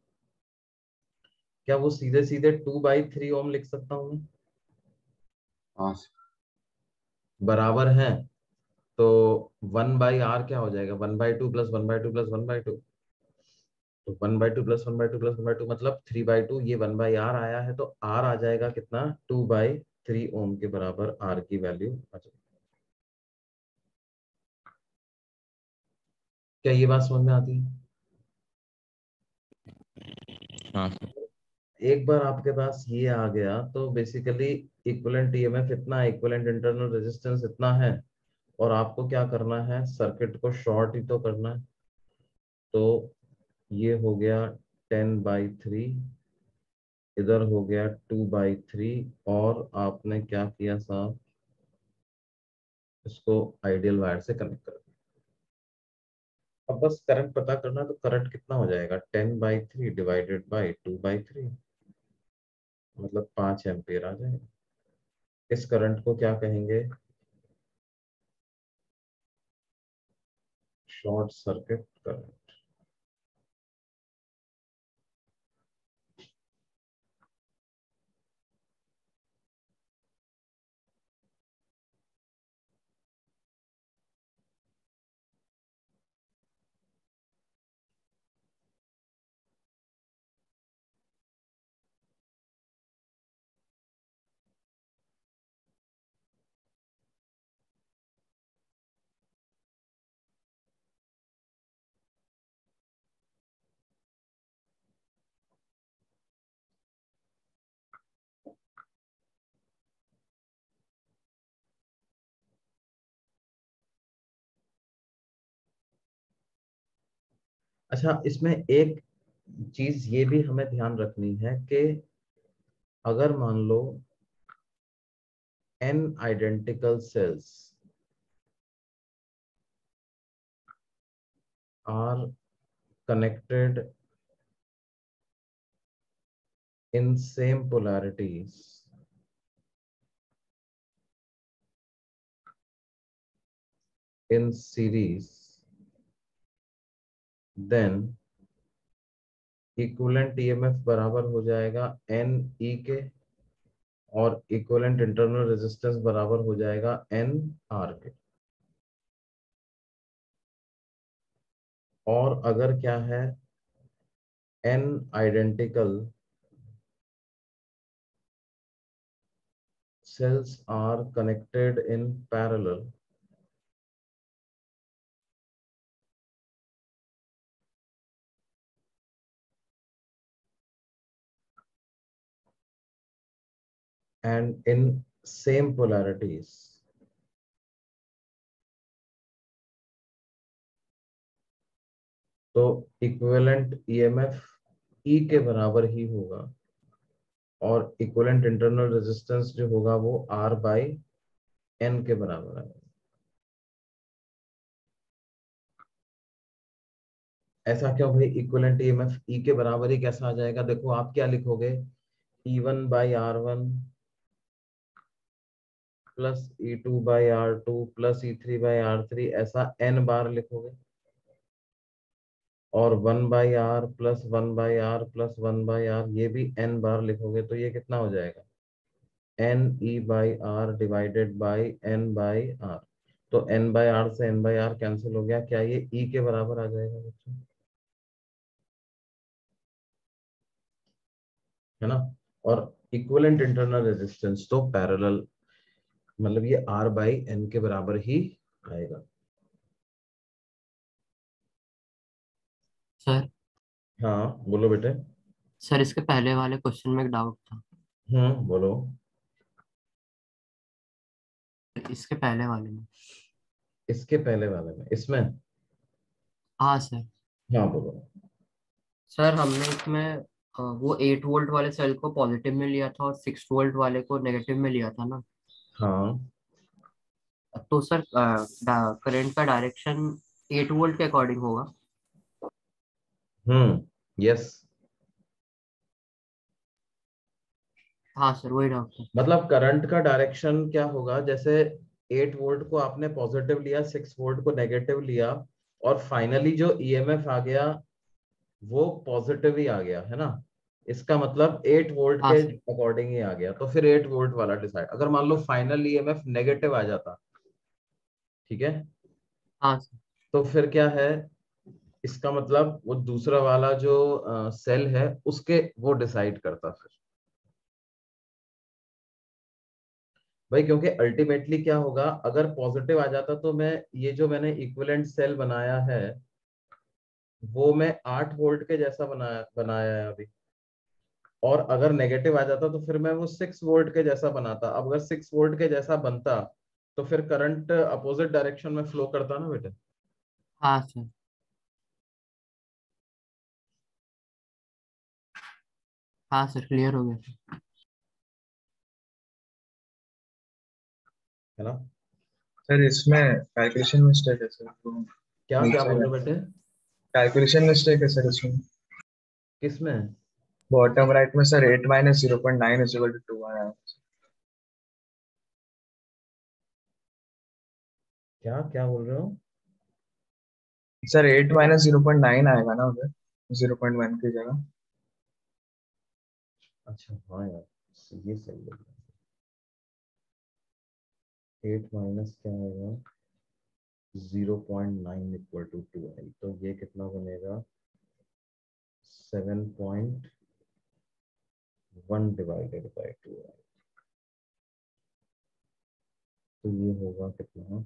क्या वो सीधे सीधे टू बाई थ्री ओम लिख सकता हूँ मैं, हाँ बराबर है। तो वन बाई आर क्या हो जाएगा, one by two plus one by two plus one by two, तो one by two plus one by two plus one by two मतलब थ्री बाई टू, ये वन बाई आर आया है, तो are आ जाएगा कितना, टू बाई थ्री ओम के बराबर आर की वैल्यू आ जाएगी। क्या ये बात समझ में आती है? हाँ सर। एक बार आपके पास ये आ गया तो बेसिकली इक्विवेलेंट ईएमएफ इतना, इक्विवेलेंट इंटरनल रेजिस्टेंस इतना है, और आपको क्या करना है, सर्किट को शॉर्ट ही तो करना है। तो ये हो गया टेन बाई थ्री, इधर हो गया टू बाई थ्री, और आपने क्या किया साहब, इसको आइडियल वायर से कनेक्ट कर दिया। अब बस करंट पता करना, तो करंट कितना हो जाएगा, ten by three divided by two by three, मतलब पांच एम्पियर आ जाएगा। इस करंट को क्या कहेंगे, शॉर्ट सर्किट करंट। अच्छा, इसमें एक चीज ये भी हमें ध्यान रखनी है कि अगर मान लो n identical cells are connected in same polarities in series, then equivalent EMF बराबर हो जाएगा एन ई के, और इक्विवेलेंट इंटरनल रेजिस्टेंस बराबर हो जाएगा एन आर के। और अगर क्या है, N identical cells are connected in parallel, and in same polarities, तो इक्विवेलेंट ईएमएफ ई के बराबर ही होगा, और इक्विवेलेंट इंटरनल रेजिस्टेंस जो होगा वो आर बाई एन के बराबर है। ऐसा क्यों भाई? इक्विवेलेंट ईएमएफ ई के बराबर ही कैसा आ जाएगा? देखो आप क्या लिखोगे, E one by R one plus E two by R two plus E three by R three, ऐसा एन बार लिखोगे, और one by R plus one by R plus one by R ये भी एन बार लिखोगे, तो ये कितना हो जाएगा? N E by R divided by N by R. तो एन बाई आर से एन बाई आर कैंसिल हो गया, क्या ये ई के बराबर आ जाएगा बच्चों? है ना? और इक्विवेलेंट इंटरनल रेजिस्टेंस तो पैरेलल, मतलब ये आर बाई एन के बराबर ही आएगा। सर हाँ बोलो बेटे। सर इसके पहले वाले क्वेश्चन में एक डाउट था। हम्म बोलो। इसके पहले वाले में। इसके पहले वाले में, इसमें? हाँ सर। हाँ बोलो। सर हमने इसमें अ, वो एट वोल्ट वाले सेल को पॉजिटिव में लिया था और सिक्स वोल्ट वाले को नेगेटिव में लिया था ना। हाँ। तो सर करंट का डायरेक्शन एट वोल्ट के अकॉर्डिंग होगा। Hmm yes. हाँ सर वही डाउट था। मतलब करंट का डायरेक्शन क्या होगा, जैसे एट वोल्ट को आपने पॉजिटिव लिया, सिक्स वोल्ट को नेगेटिव लिया, और फाइनली जो ईएमएफ आ गया वो पॉजिटिव ही आ गया, है ना? इसका मतलब एट वोल्ट हाँ के सर। अकॉर्डिंग ही आ गया, तो फिर एट वोल्ट वाला डिसाइड। अगर मान लो फाइनल ईएमएफ नेगेटिव आ जाता, ठीक है, हाँ सर। तो फिर क्या है, इसका मतलब वो दूसरा वाला जो सेल है उसके वो डिसाइड करता फिर। भाई क्योंकि अल्टीमेटली क्या होगा, अगर पॉजिटिव आ जाता तो मैं ये जो मैंने इक्विवेलेंट सेल बनाया है वो मैं आठ वोल्ट के जैसा बनाया बनाया है अभी, और अगर नेगेटिव आ जाता तो फिर मैं वो सिक्स वोल्ट के जैसा बनाता। अब अगर सिक्स वोल्ट के जैसा बनता तो फिर करंट अपोजिट डायरेक्शन में फ्लो करता ना बेटे। हाँ सर। हाँ सर क्लियर हो गया सर। है ना? सर इसमें कैलकुलेशन मिस्टेक है सर, तो क्या क्या नीचे बोल में रहे हो बेटे? कैलकुलेशन मिस्टेक है सर इसमें। किसमें? बॉटम राइट में sir eight minus zero point nine is equal to two आया है। क्या क्या बोल रहे हो? Sir eight minus zero point nine आएगा ना उधर, जीरो पॉइंट वन की जगह। अच्छा हाँ यार, ये सही है। एट माइनस क्या आएगा? Zero point nine equal to two I, तो ये कितना बनेगा? Seven point one divided by two I, तो ये होगा कितना?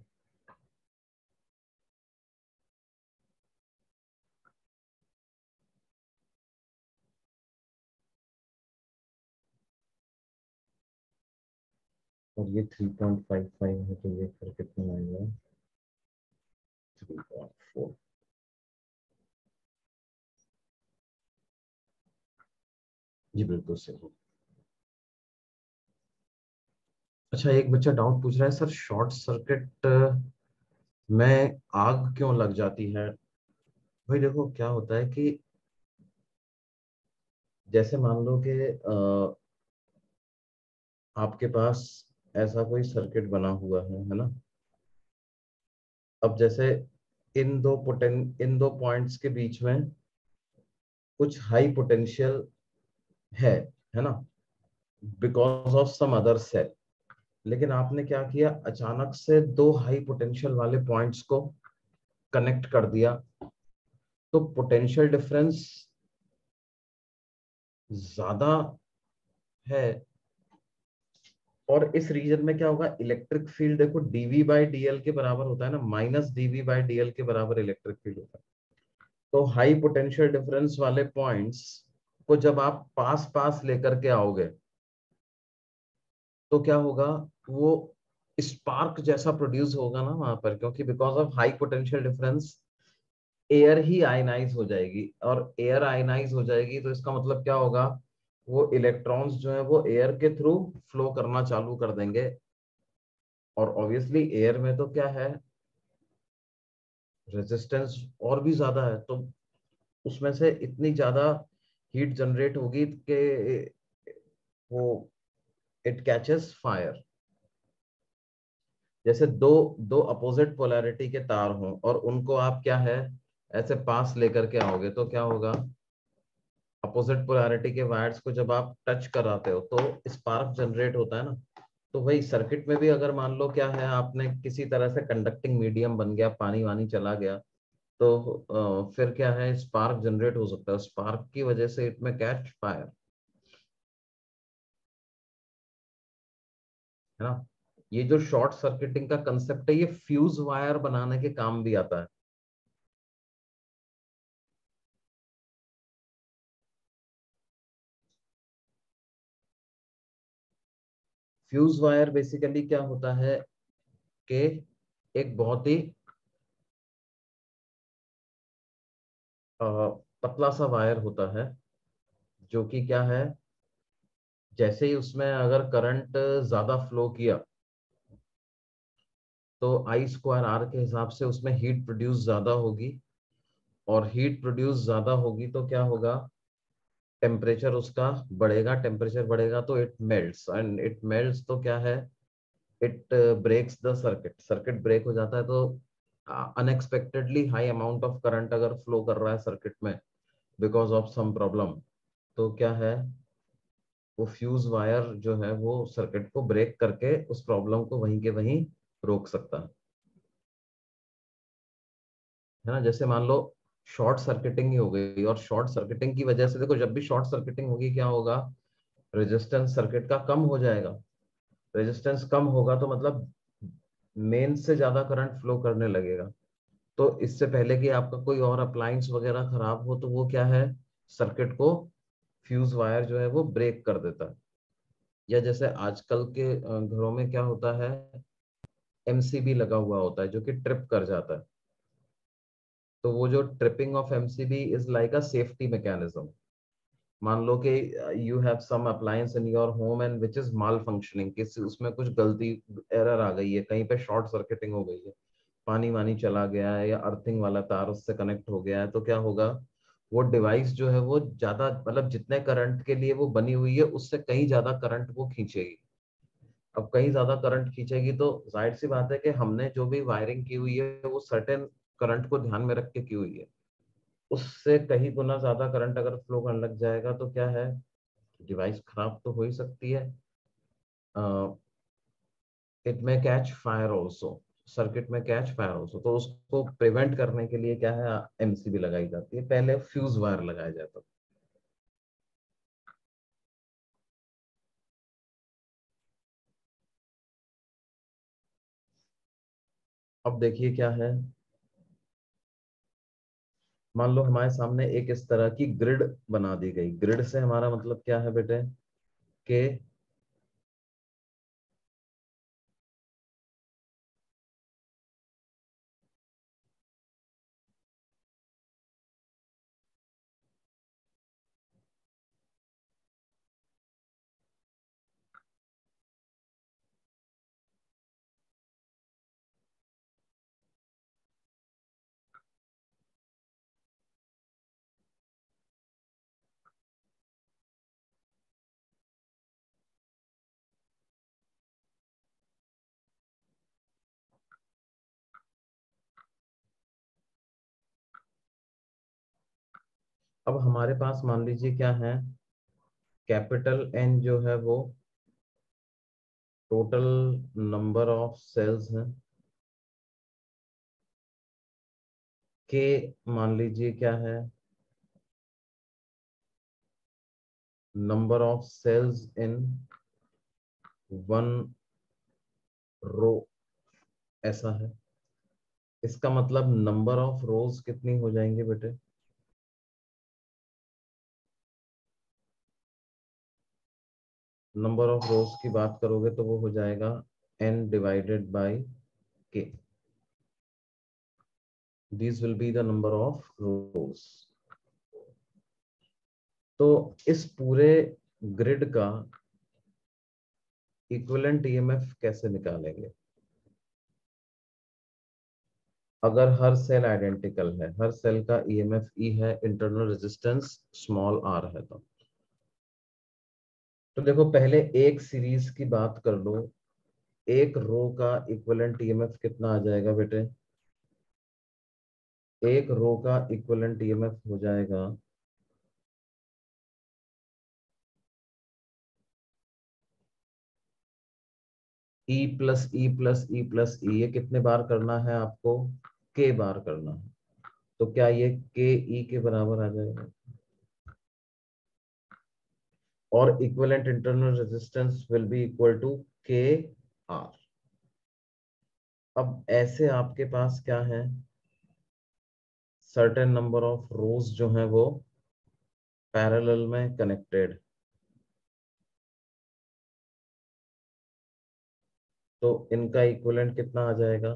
और ये थ्री पॉइंट फाइव फाइव है, तो ये फिर कितना आएगा? Three point four. जी बिल्कुल सही। अच्छा, एक बच्चा डाउट पूछ रहा है, सर शॉर्ट सर्किट में आग क्यों लग जाती है? भाई देखो क्या होता है कि जैसे मान लो कि अ, आपके पास ऐसा कोई सर्किट बना हुआ है है ना। अब जैसे इन दो पोटें इन दो पॉइंट्स के बीच में कुछ हाई पोटेंशियल है है ना, because of some other cell. लेकिन आपने क्या किया, अचानक से दो हाई पोटेंशियल वाले पॉइंट्स को कनेक्ट कर दिया, तो पोटेंशियल डिफरेंस ज्यादा है। और इस रीजन में क्या होगा, इलेक्ट्रिक फील्ड देखो डीवी बाई डीएल के बराबर होता है ना, माइनस डीवी बाई डीएल के बराबर इलेक्ट्रिक फील्ड होता है। तो हाई पोटेंशियल डिफरेंस वाले पॉइंट्स को जब आप पास पास लेकर के आओगे तो क्या होगा, वो स्पार्क जैसा प्रोड्यूस होगा ना वहां पर, क्योंकि because of high potential difference air ही आयनाइज हो जाएगी, और एयर आयनाइज हो जाएगी तो इसका मतलब क्या होगा, वो इलेक्ट्रॉन्स जो है वो एयर के थ्रू फ्लो करना चालू कर देंगे। और ऑब्वियसली एयर में तो क्या है, रेजिस्टेंस और भी ज्यादा है, तो उसमें से इतनी ज्यादा हीट जनरेट होगी कि वो इट कैचेस फायर। जैसे दो दो अपोजिट पोलैरिटी के तार हों और उनको आप क्या है, ऐसे पास लेकर के आओगे तो क्या होगा, अपोजिट पोलैरिटी के वायर्स को जब आप टच कराते हो तो स्पार्क जनरेट होता है ना। तो वही सर्किट में भी अगर मान लो क्या है, आपने किसी तरह से कंडक्टिंग मीडियम बन गया, पानी वानी चला गया, तो अ, फिर क्या है, स्पार्क जनरेट हो सकता है, स्पार्क की वजह से इट में कैच फायर, है ना। ये जो शॉर्ट सर्किटिंग का कंसेप्ट है, ये फ्यूज वायर बनाने के काम भी आता है। फ्यूज वायर बेसिकली क्या होता है कि एक बहुत ही अ, पतला सा वायर होता है, जो कि क्या है, जैसे ही उसमें अगर करंट ज्यादा फ्लो किया तो आई स्क्वायर आर के हिसाब से उसमें हीट प्रोड्यूस ज्यादा होगी, और हीट प्रोड्यूस ज्यादा होगी तो क्या होगा, टेम्परेचर उसका बढ़ेगा, टेम्परेचर बढ़ेगा तो it melts, and it melts तो क्या है, it breaks the circuit, circuit break हो जाता है। तो unexpectedly high amount of current अगर फ्लो कर रहा है सर्किट में बिकॉज ऑफ सम प्रॉब्लम, तो क्या है, वो फ्यूज वायर जो है वो सर्किट को ब्रेक करके उस प्रॉब्लम को वहीं के वहीं रोक सकता है है ना। जैसे मान लो शॉर्ट सर्किटिंग ही हो गई, और शॉर्ट सर्किटिंग की वजह से देखो, जब भी शॉर्ट सर्किटिंग होगी क्या होगा, रेजिस्टेंस सर्किट का कम हो जाएगा। रेजिस्टेंस कम होगा तो मतलब मेन से ज्यादा करंट फ्लो करने लगेगा। तो इससे पहले कि आपका कोई और अप्लायंस वगैरह खराब हो तो वो क्या है, सर्किट को फ्यूज वायर जो है वो ब्रेक कर देता है। या जैसे आजकल के अ, घरों में क्या होता है, एमसीबी लगा हुआ होता है जो कि ट्रिप कर जाता है। तो वो जो tripping of MCB is like a safety mechanism. मान लो कि you have some appliance in your home and which is malfunctioning, किसी उसमें कुछ गलती, एरर आ गई है, कहीं पे शॉर्ट सर्किटिंग हो गई है, पानी वानी चला गया है या अर्थिंग वाला तार उससे कनेक्ट हो गया है, तो क्या होगा, वो डिवाइस जो है वो ज्यादा, मतलब जितने करंट के लिए वो बनी हुई है उससे कहीं ज्यादा करंट वो खींचेगी। अब कहीं ज्यादा करंट खींचेगी तो जाहिर सी बात है कि हमने जो भी वायरिंग की हुई है वो सर्टेन करंट को ध्यान में रख के की हुई है, उससे कहीं गुना ज्यादा करंट अगर फ्लो करने लग जाएगा तो क्या है, डिवाइस खराब तो हो ही सकती है। It may catch fire also, circuit may catch fire also, तो उसको प्रिवेंट करने के लिए क्या है, एमसीबी लगाई जाती है, पहले फ्यूज वायर लगाया जाता है। अब देखिए क्या है, मान लो हमारे सामने एक इस तरह की ग्रिड बना दी गई। ग्रिड से हमारा मतलब क्या है बेटे, कि अब हमारे पास मान लीजिए क्या है, कैपिटल एन जो है वो टोटल नंबर ऑफ सेल्स हैं, के मान लीजिए क्या है, number of cells in one row ऐसा है। इसका मतलब नंबर ऑफ रोज कितनी हो जाएंगे बेटे, नंबर ऑफ रोज की बात करोगे तो वो हो जाएगा n divided by k, this will be the number of rows. तो इस पूरे ग्रिड का इक्विवेलेंट ईएमएफ कैसे निकालेंगे, अगर हर सेल आइडेंटिकल है, हर सेल का ईएमएफ ई है, इंटरनल रेजिस्टेंस स्मॉल आर है, तो तो देखो पहले एक सीरीज की बात कर लो, एक रो का इक्विवेलेंट ईएमएफ कितना आ जाएगा बेटे, एक रो का इक्विवेलेंट ईएमएफ हो जाएगा E plus E plus E plus E, ये कितने बार करना है आपको, के बार करना है, तो क्या ये के ई के बराबर आ जाएगा, और equivalent internal resistance will be equal to K R. अब ऐसे आपके पास क्या है, सर्टेन नंबर ऑफ रोज जो है वो पैरेलल में कनेक्टेड, तो इनका इक्विवेलेंट कितना आ जाएगा,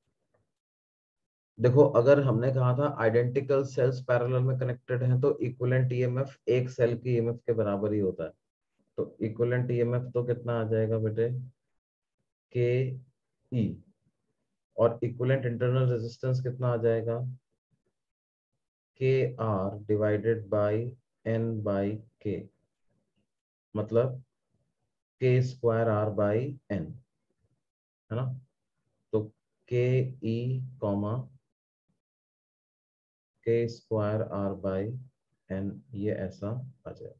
देखो अगर हमने कहा था आइडेंटिकल सेल्स पैरेलल में कनेक्टेड हैं तो इक्विवेलेंट ईएमएफ एक सेल की ईएमएफ के बराबर ही होता है, तो इक्विवेलेंट ईएमएफ तो कितना आ जाएगा बेटे, के ई, और इक्विवेलेंट इंटरनल रेजिस्टेंस कितना आ जाएगा, K R divided by N by K, मतलब के स्क्वायर आर बाय एन, है ना, तो K E comma K square R by N, ये ऐसा आ जाएगा।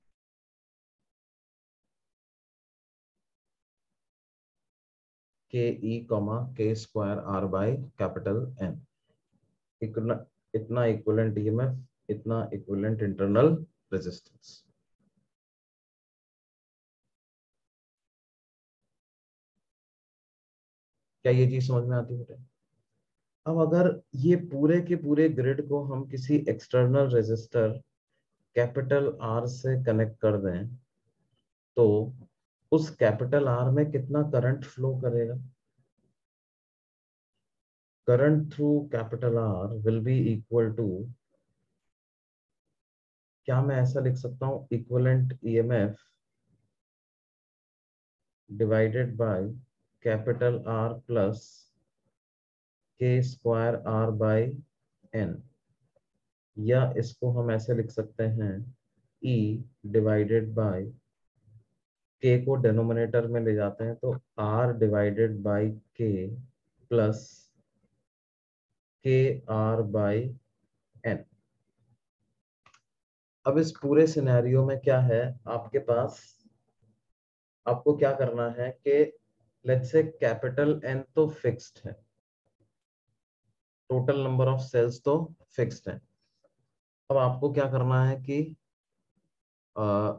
K E comma K square R by capital N, इतना इतना इक्विवेलेंट ईएमएफ, इतना इक्विवेलेंट इंटरनल रेजिस्टेंस। क्या ये चीज समझ में आती है बेटा? अब अगर ये पूरे के पूरे ग्रिड को हम किसी एक्सटर्नल रेजिस्टर कैपिटल आर से कनेक्ट कर दें तो उस कैपिटल आर में कितना करंट फ्लो करेगा, current through capital R will be equal to, क्या मैं ऐसा लिख सकता हूं, equivalent EMF divided by capital R plus K square R by N, या इसको हम ऐसे लिख सकते हैं E डिवाइडेड बाय, के को डिनोमिनेटर में ले जाते हैं तो R divided by K plus K R by N. अब इस पूरे सिनेरियो में क्या है आपके पास, आपको क्या करना है कि लेट्स से कैपिटल एन तो फिक्स्ड है, टोटल नंबर ऑफ सेल्स तो फिक्स्ड है, अब आपको क्या करना है कि आ,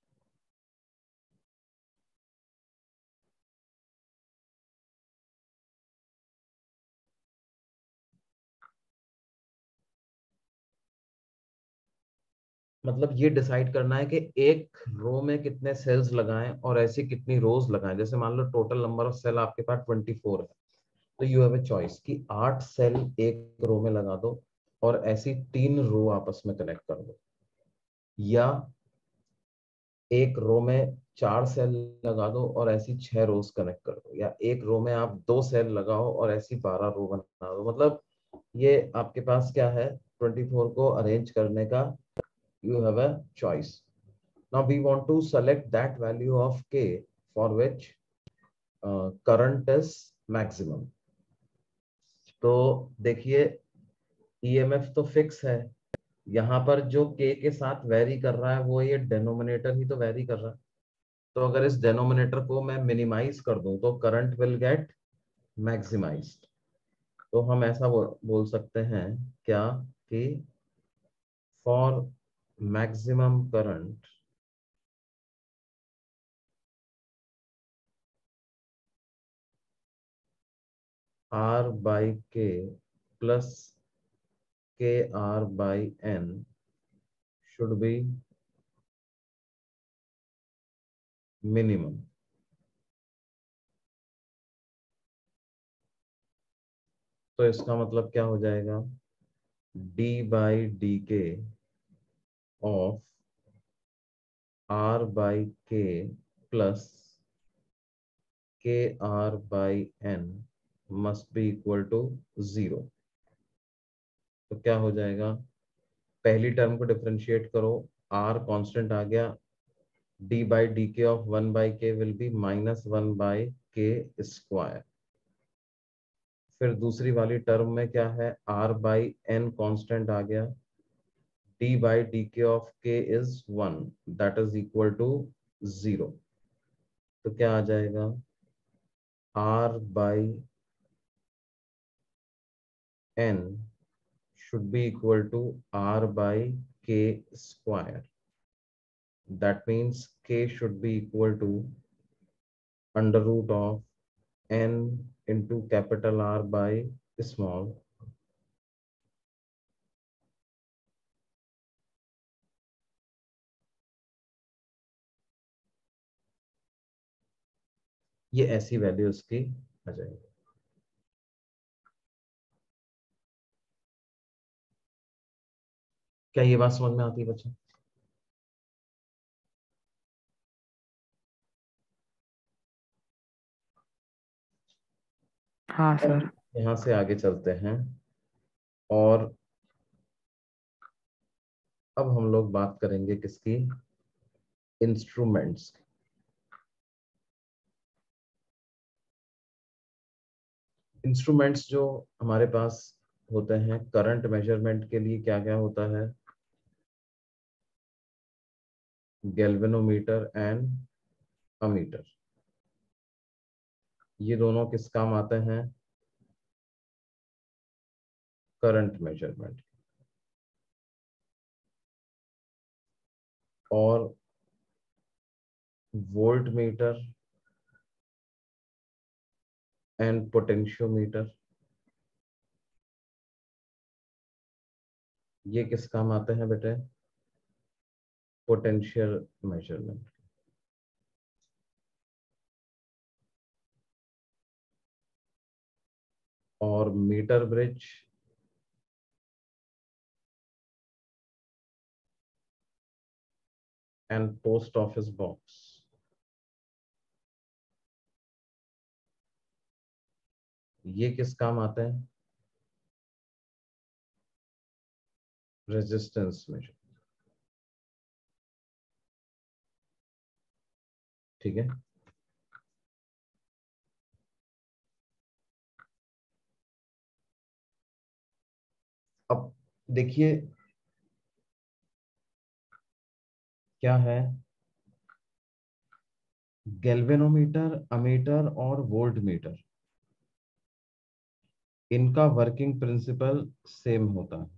मतलब ये डिसाइड करना है कि एक रो में कितने सेल्स लगाएं और ऐसी कितनी रोज लगाएं, जैसे मान लो टोटल नंबर ऑफ सेल आपके पास ट्वेंटी फोर है, तो यू हैव ए चॉइस कि आठ सेल एक रो में लगा दो और ऐसी तीन रो आपस में कनेक्ट कर दो, या एक रो में चार सेल लगा दो और ऐसी छह रोज कनेक्ट कर दो, या एक रो में आप दो सेल लगाओ और ऐसी बारह रो बना दो, मतलब ये आपके पास क्या है, ट्वेंटी फोर को अरेंज करने का you have a choice. Now we want to select that value of K for which uh, current is maximum. तो देखिए ईएमएफ तो फिक्स है, यहाँ पर जो k के साथ वेरी कर रहा है वो ये डिनोमिनेटर ही तो वेरी कर रहा है। तो अगर इस डिनोमिनेटर को मैं मिनिमाइज कर दूं तो करंट विल गेट मैक्सिमाइज्ड। तो हम ऐसा बो, बोल सकते हैं क्या कि for maximum current R by K plus K R by N should be minimum. तो इसका मतलब क्या हो जाएगा, d by dk of R by K plus K R by N must be equal to zero. तो क्या हो जाएगा, पहली टर्म को डिफरेंशिएट करो, R कांस्टेंट आ गया, d by dk of one by k will be minus one by k square. फिर दूसरी वाली टर्म में क्या है, r by n कांस्टेंट आ गया, d by dk of k is one, that is equal to zero। तो क्या आ जाएगा, r by n should be equal to r by k square। That means k should be equal to under root of n into capital R by small ये ऐसी value उसकी आ जाएगी। क्या ये बात समझ में आती है बच्चा? हाँ सर। यहाँ से आगे चलते हैं और अब हम लोग बात करेंगे किसकी, इंस्ट्रूमेंट्स। इंस्ट्रूमेंट्स जो हमारे पास होते हैं करंट मेजरमेंट के लिए क्या क्या होता है, गैल्वेनोमीटर एंड अमीटर। ये दोनों किस काम आते हैं, करंट मेजरमेंट। और वोल्ट मीटर एंड पोटेंशियोमीटर ये किस काम आते हैं बेटे, पोटेंशियल मेजरमेंट। और meter bridge and post office box ये किस काम आते हैं, रेजिस्टेंस मेजर। ठीक है, अब देखिए क्या है, गैल्वेनोमीटर, अमीटर और वोल्ट मीटर इनका वर्किंग प्रिंसिपल सेम होता है।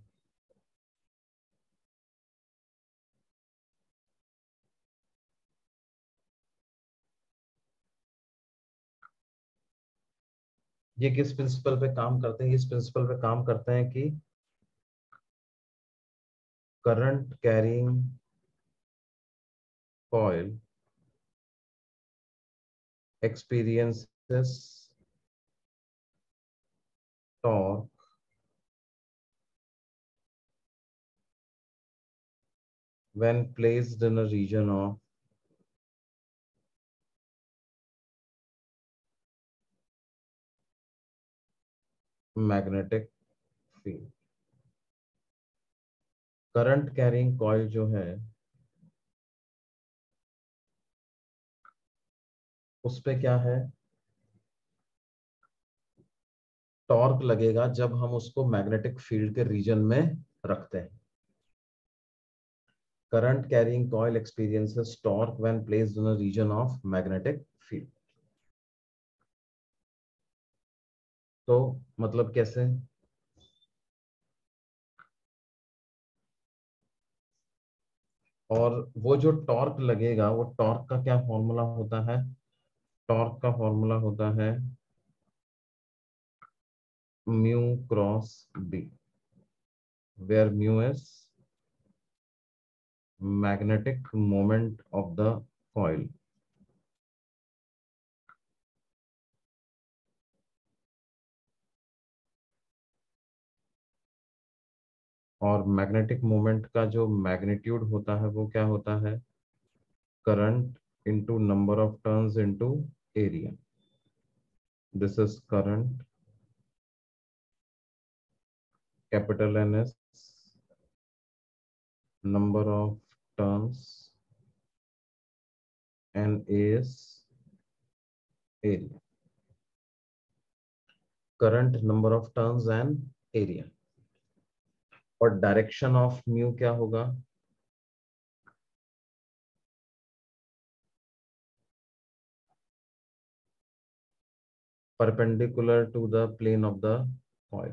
ये किस प्रिंसिपल पे काम करते हैं, इस प्रिंसिपल पे काम करते हैं कि current carrying coil experiences torque when placed in a region of magnetic field। Current carrying coil जो है उस पे क्या है, टॉर्क लगेगा जब हम उसको मैग्नेटिक फील्ड के रीजन में रखते हैं। current carrying coil experiences torque when placed in a region of magnetic field. तो मतलब कैसे? और वो जो टॉर्क लगेगा वो टॉर्क का क्या फॉर्मूला होता है? टॉर्क का फॉर्मूला होता है mu cross B, where mu is magnetic moment of the coil और मैग्नेटिक मोमेंट का जो मैग्नीट्यूड होता है वो क्या होता है? Current into number of turns into area. This is current capital N is number of turns and A is area. Current, number of turns and area. और डायरेक्शन ऑफ म्यू क्या होगा? Perpendicular to the plane of the coil.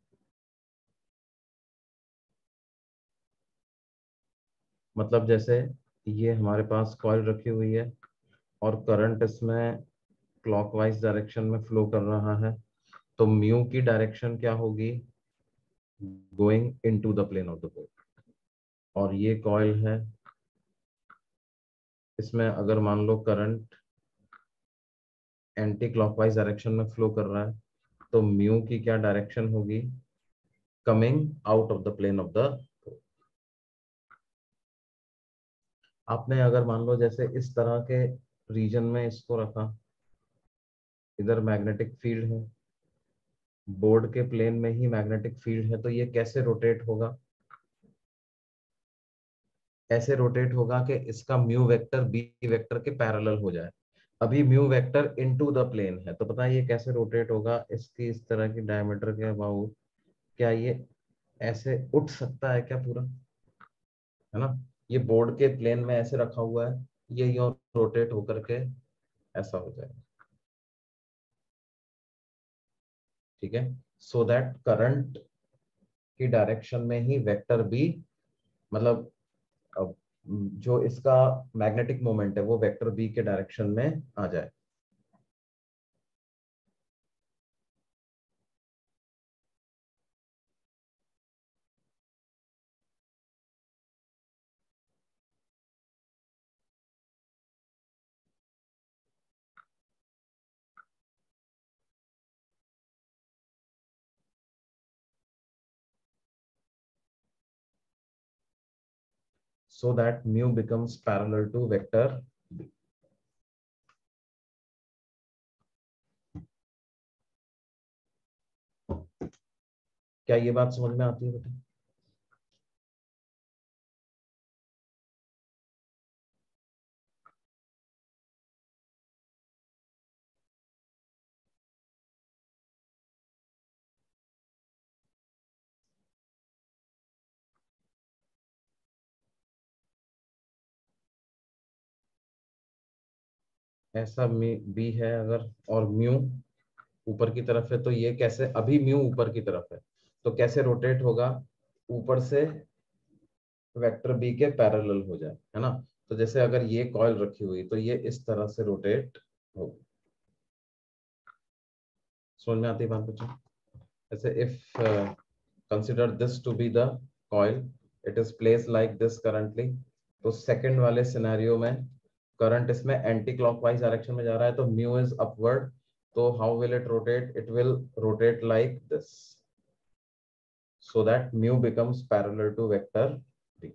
मतलब जैसे ये हमारे पास coil रखी हुई है और करंट इसमें क्लॉकवाइज डायरेक्शन में फ्लो कर रहा है, तो म्यू की डायरेक्शन क्या होगी? Going into the plane of the coil. और ये कॉइल है, इसमें अगर मान लो करंट एंटी क्लॉकवाइज डायरेक्शन में फ्लो कर रहा है, तो म्यू की क्या डायरेक्शन होगी? Coming out of the plane of the. आपने अगर मान लो जैसे इस तरह के रीजन में इसको रखा, इधर मैग्नेटिक फील्ड है, बोर्ड के प्लेन में ही मैग्नेटिक फील्ड है, तो ये कैसे रोटेट होगा? ऐसे रोटेट होगा कि इसका म्यू वेक्टर बी वेक्टर के पैरेलल हो जाए. अभी mu vector into the plane है, तो पता है ये कैसे रोटेट होगा? इसकी इस तरह की डायमीटर के अबाउट क्या ये ऐसे उठ सकता है क्या पूरा? है ना, ये बोर्ड के प्लेन में ऐसे रखा हुआ है, ये यूं रोटेट होकर के ऐसा हो जाएगा. ठीक है, सो दैट करंट की डायरेक्शन में ही वेक्टर बी, मतलब अब जो इसका मैग्नेटिक मोमेंट है वो वेक्टर बी के डायरेक्शन में आ जाए. So that mu becomes parallel to vector b. क्या ये बात समझ में आती है बेटा? ऐसा बी है अगर, और म्यू ऊपर की तरफ है, तो ये कैसे? अभी म्यू ऊपर की तरफ है तो कैसे रोटेट होगा? ऊपर से वेक्टर बी के पैरेलल हो जाए, है ना. तो जैसे अगर ये कॉइल रखी हुई तो ये इस तरह से रोटेट होगी. समझ में आती है बात बच्चों? ऐसे if consider this to be the coil, it is place like this currently, तो सेकंड वाले सिनेरियो में करंट इसमें एंटी क्लॉकवाइज डायरेक्शन में जा रहा है, तो म्यू इज अपवर्ड, तो how will it rotate? It will rotate like this, so that mu becomes parallel to vector b.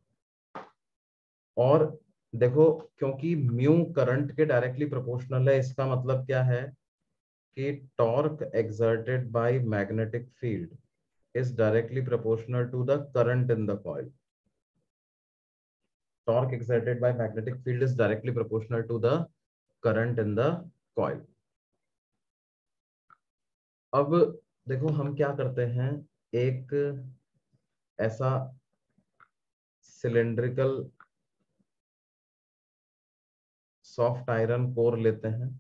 और देखो, क्योंकि म्यू करंट के डायरेक्टली प्रोपोर्शनल है, इसका मतलब क्या है कि torque exerted by magnetic field is directly proportional to the current in the coil. Torque exerted by magnetic field is directly proportional to the current in the coil. अब देखो हम क्या करते हैं, एक ऐसा सिलेंड्रिकल सॉफ्ट आयरन कोर लेते हैं,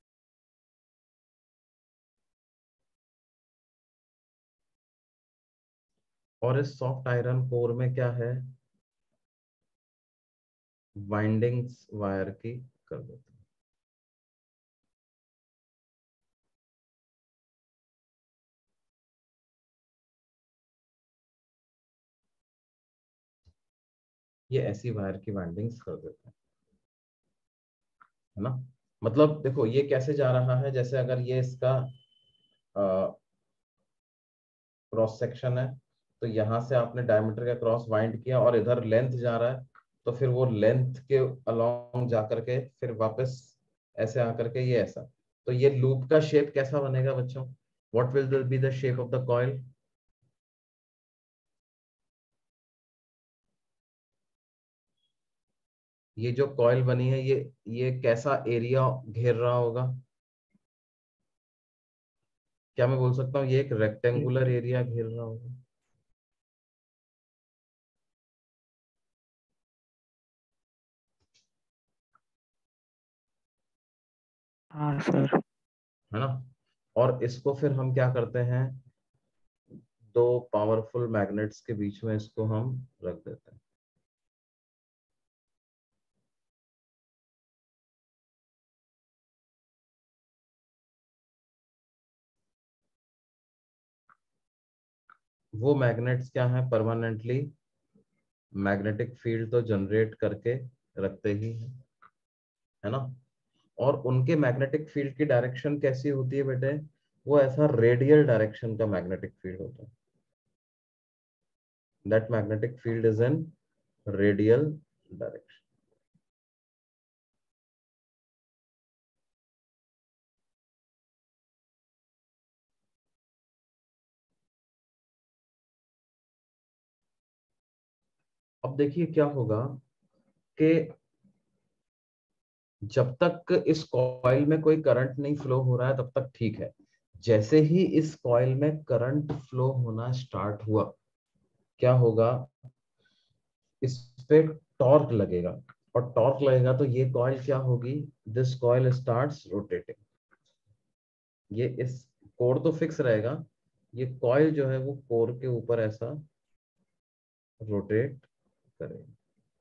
और इस सॉफ्ट आयरन कोर में क्या है, वाइंडिंग्स वायर की कर देते हैं। ये ऐसी वायर की वाइंडिंग्स कर देते हैं, है ना। मतलब देखो ये कैसे जा रहा है, जैसे अगर ये इसका क्रॉस सेक्शन है, तो यहां से आपने डायमीटर का क्रॉस वाइंड किया और इधर लेंथ जा रहा है, तो फिर वो लेंथ के अलोंग जा करके फिर वापस ऐसे आकर के ये ऐसा, तो ये लूप का शेप कैसा बनेगा बच्चों, what will be the shape of the coil. ये जो कॉइल बनी है, ये ये कैसा एरिया घेर रहा होगा, क्या मैं बोल सकता हूँ ये एक रेक्टेंगुलर एरिया घेर रहा होगा। हाँ सर। है ना। और इसको फिर हम क्या करते हैं, दो पावरफुल मैग्नेट्स के बीच में इसको हम रख देते हैं। वो मैग्नेट्स क्या है, परमानेंटली मैग्नेटिक फील्ड तो जनरेट करके रखते ही हैं, है ना। और उनके मैग्नेटिक फील्ड की डायरेक्शन कैसी होती है बेटे, वो ऐसा रेडियल डायरेक्शन का मैग्नेटिक फील्ड होता है। That magnetic field is in radial direction. अब देखिए क्या होगा कि जब तक इस कॉइल में कोई करंट नहीं फ्लो हो रहा है तब तक ठीक है। जैसे ही इस कॉइल में करंट फ्लो होना स्टार्ट हुआ, क्या होगा, इस पे टॉर्क लगेगा, और टॉर्क लगेगा तो ये कॉइल क्या होगी, दिस कॉइल स्टार्ट्स रोटेटिंग। ये इस कोर तो फिक्स रहेगा, ये कॉइल जो है वो कोर के ऊपर ऐसा रोटेट करेगा।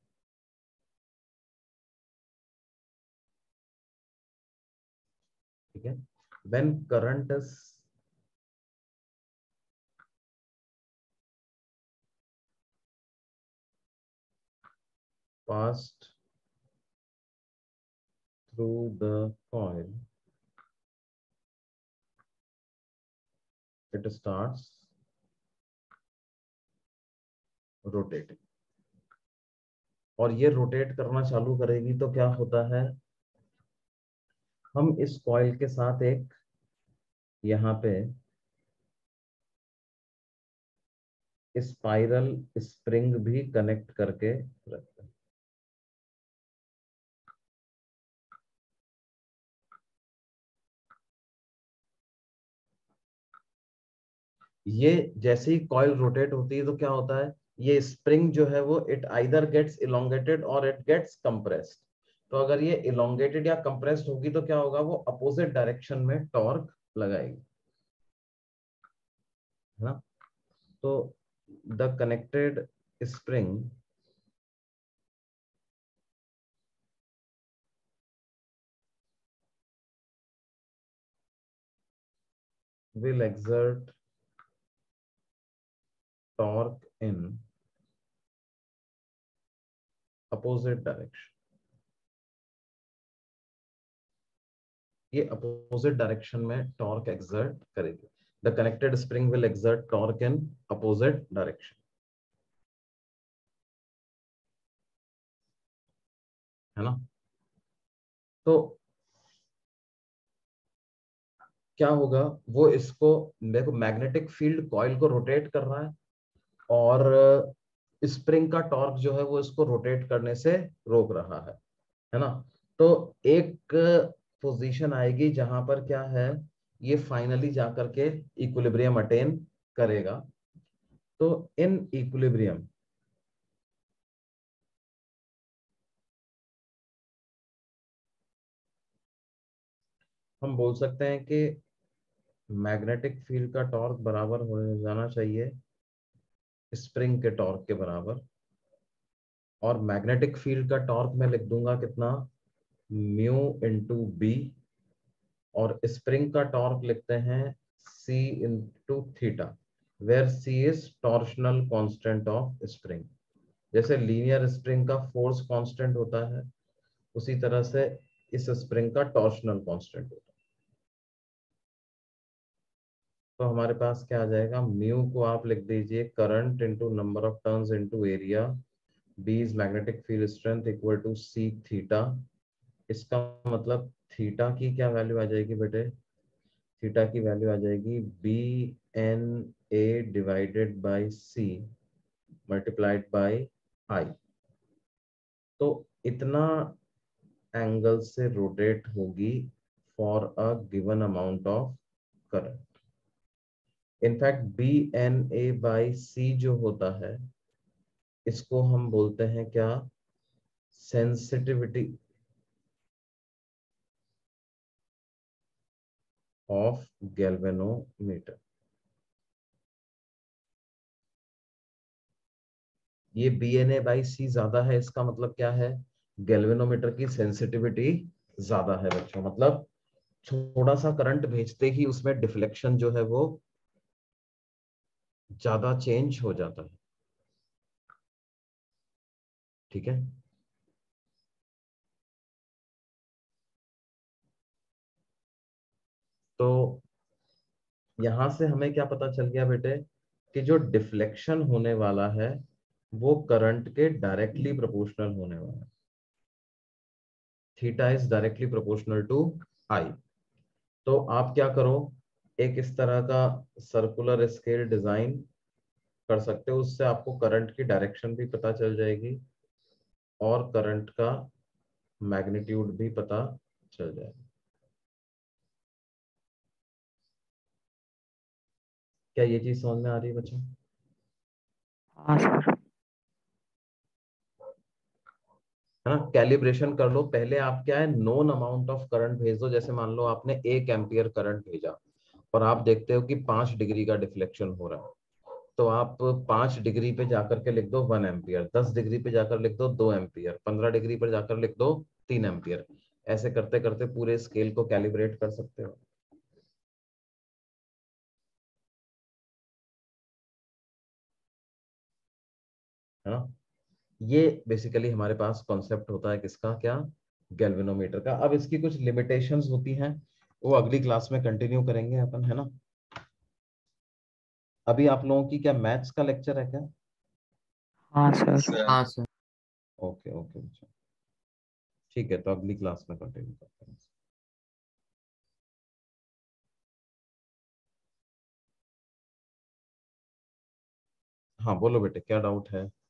ठीक है। When current is passed through the coil, it starts rotating। और ये रोटेट करना चालू करेगी तो क्या होता है, हम इस कॉइल के साथ एक यहाँ पे स्पाइरल स्प्रिंग भी कनेक्ट करके रखते हैं। ये जैसे ही कॉइल रोटेट होती है तो क्या होता है, ये स्प्रिंग जो है वो इट आइदर गेट्स इलोंगेटेड और इट गेट्स कंप्रेस्ड। तो अगर ये इलोंगेटेड या कंप्रेस्ड होगी तो क्या होगा, वो अपोजिट डायरेक्शन में टॉर्क लगाएगी, है ना। तो the connected spring will exert torque in opposite direction। ये अपोजिट डायरेक्शन में टॉर्क एक्सर्ट करेगी। The connected spring will exert torque in opposite direction, है ना। तो क्या होगा, वो इसको देखो मैग्नेटिक फील्ड कॉइल को रोटेट कर रहा है, और स्प्रिंग का टॉर्क जो है वो इसको रोटेट करने से रोक रहा है है ना। तो एक पोजीशन आएगी जहां पर क्या है, ये फाइनली जाकर के इक्विलिब्रियम अटेन करेगा। तो इन इक्विलिब्रियम हम बोल सकते हैं कि मैग्नेटिक फील्ड का टॉर्क बराबर हो जाना चाहिए स्प्रिंग के टॉर्क के बराबर, और मैग्नेटिक फील्ड का टॉर्क मैं लिख दूंगा कितना, म्यू इंटू बी, और स्प्रिंग का टॉर्क लिखते हैं C into theta, where C is torsional constant of spring. जैसे लीनियर स्प्रिंग का फोर्स कांस्टेंट होता है, उसी तरह से इस स्प्रिंग का टॉर्शनल कांस्टेंट होता है। तो हमारे पास क्या आ जाएगा, म्यू को आप लिख दीजिए current into number of turns into area, B is magnetic field strength equal to C theta. इसका मतलब थीटा की क्या वैल्यू आ जाएगी बेटे, थीटा की वैल्यू आ जाएगी B N A divided by C multiplied by I. तो इतना एंगल से रोटेट होगी for a given amount of current. In fact B N A by C जो होता है, इसको हम बोलते हैं क्या, सेंसिटिविटी ऑफ गैल्वेनोमीटर। ये B N A by C ज्यादा है, इसका मतलब क्या है, गैल्वेनोमीटर की सेंसिटिविटी ज्यादा है बच्चों। मतलब थोड़ा सा करंट भेजते ही उसमें डिफ्लेक्शन जो है वो ज्यादा चेंज हो जाता है। ठीक है, तो यहां से हमें क्या पता चल गया बेटे, कि जो डिफ्लेक्शन होने वाला है वो करंट के डायरेक्टली प्रोपोर्शनल होने वाला है। Theta is directly proportional to I. तो आप क्या करो, एक इस तरह का सर्कुलर स्केल डिजाइन कर सकते हो, उससे आपको करंट की डायरेक्शन भी पता चल जाएगी और करंट का मैग्नीट्यूड भी पता चल जाएगा। क्या ये चीज समझ में आ रही है बच्चों? हाँ सर। है ना, कैलिब्रेशन कर लो पहले। आप क्या है, नोन अमाउंट ऑफ करंट भेज दो। जैसे मान लो आपने एक एम्पियर करंट भेजा और आप देखते हो कि पांच डिग्री का डिफ्लेक्शन हो रहा है, तो आप पांच डिग्री पे जाकर के लिख दो वन एम्पियर, दस डिग्री पे जाकर लिख दो दो एम्पियर, पंद्रह डिग्री पर जाकर लिख दो तीन एम्पियर। ऐसे करते करते पूरे स्केल को कैलिब्रेट कर सकते हो। है ना, ये बेसिकली हमारे पास कॉन्सेप्ट होता है किसका, क्या, गैल्वेनोमीटर का। अब इसकी कुछ लिमिटेशंस होती हैं, वो अगली क्लास में कंटिन्यू करेंगे अपन, है ना। अभी आप लोगों की क्या मैथ्स का लेक्चर है क्या? हाँ सर। हाँ सर। ओके ओके, ठीक है, तो अगली क्लास में कंटिन्यू करते हैं। हाँ बोलो बेटे, क्या डाउट है?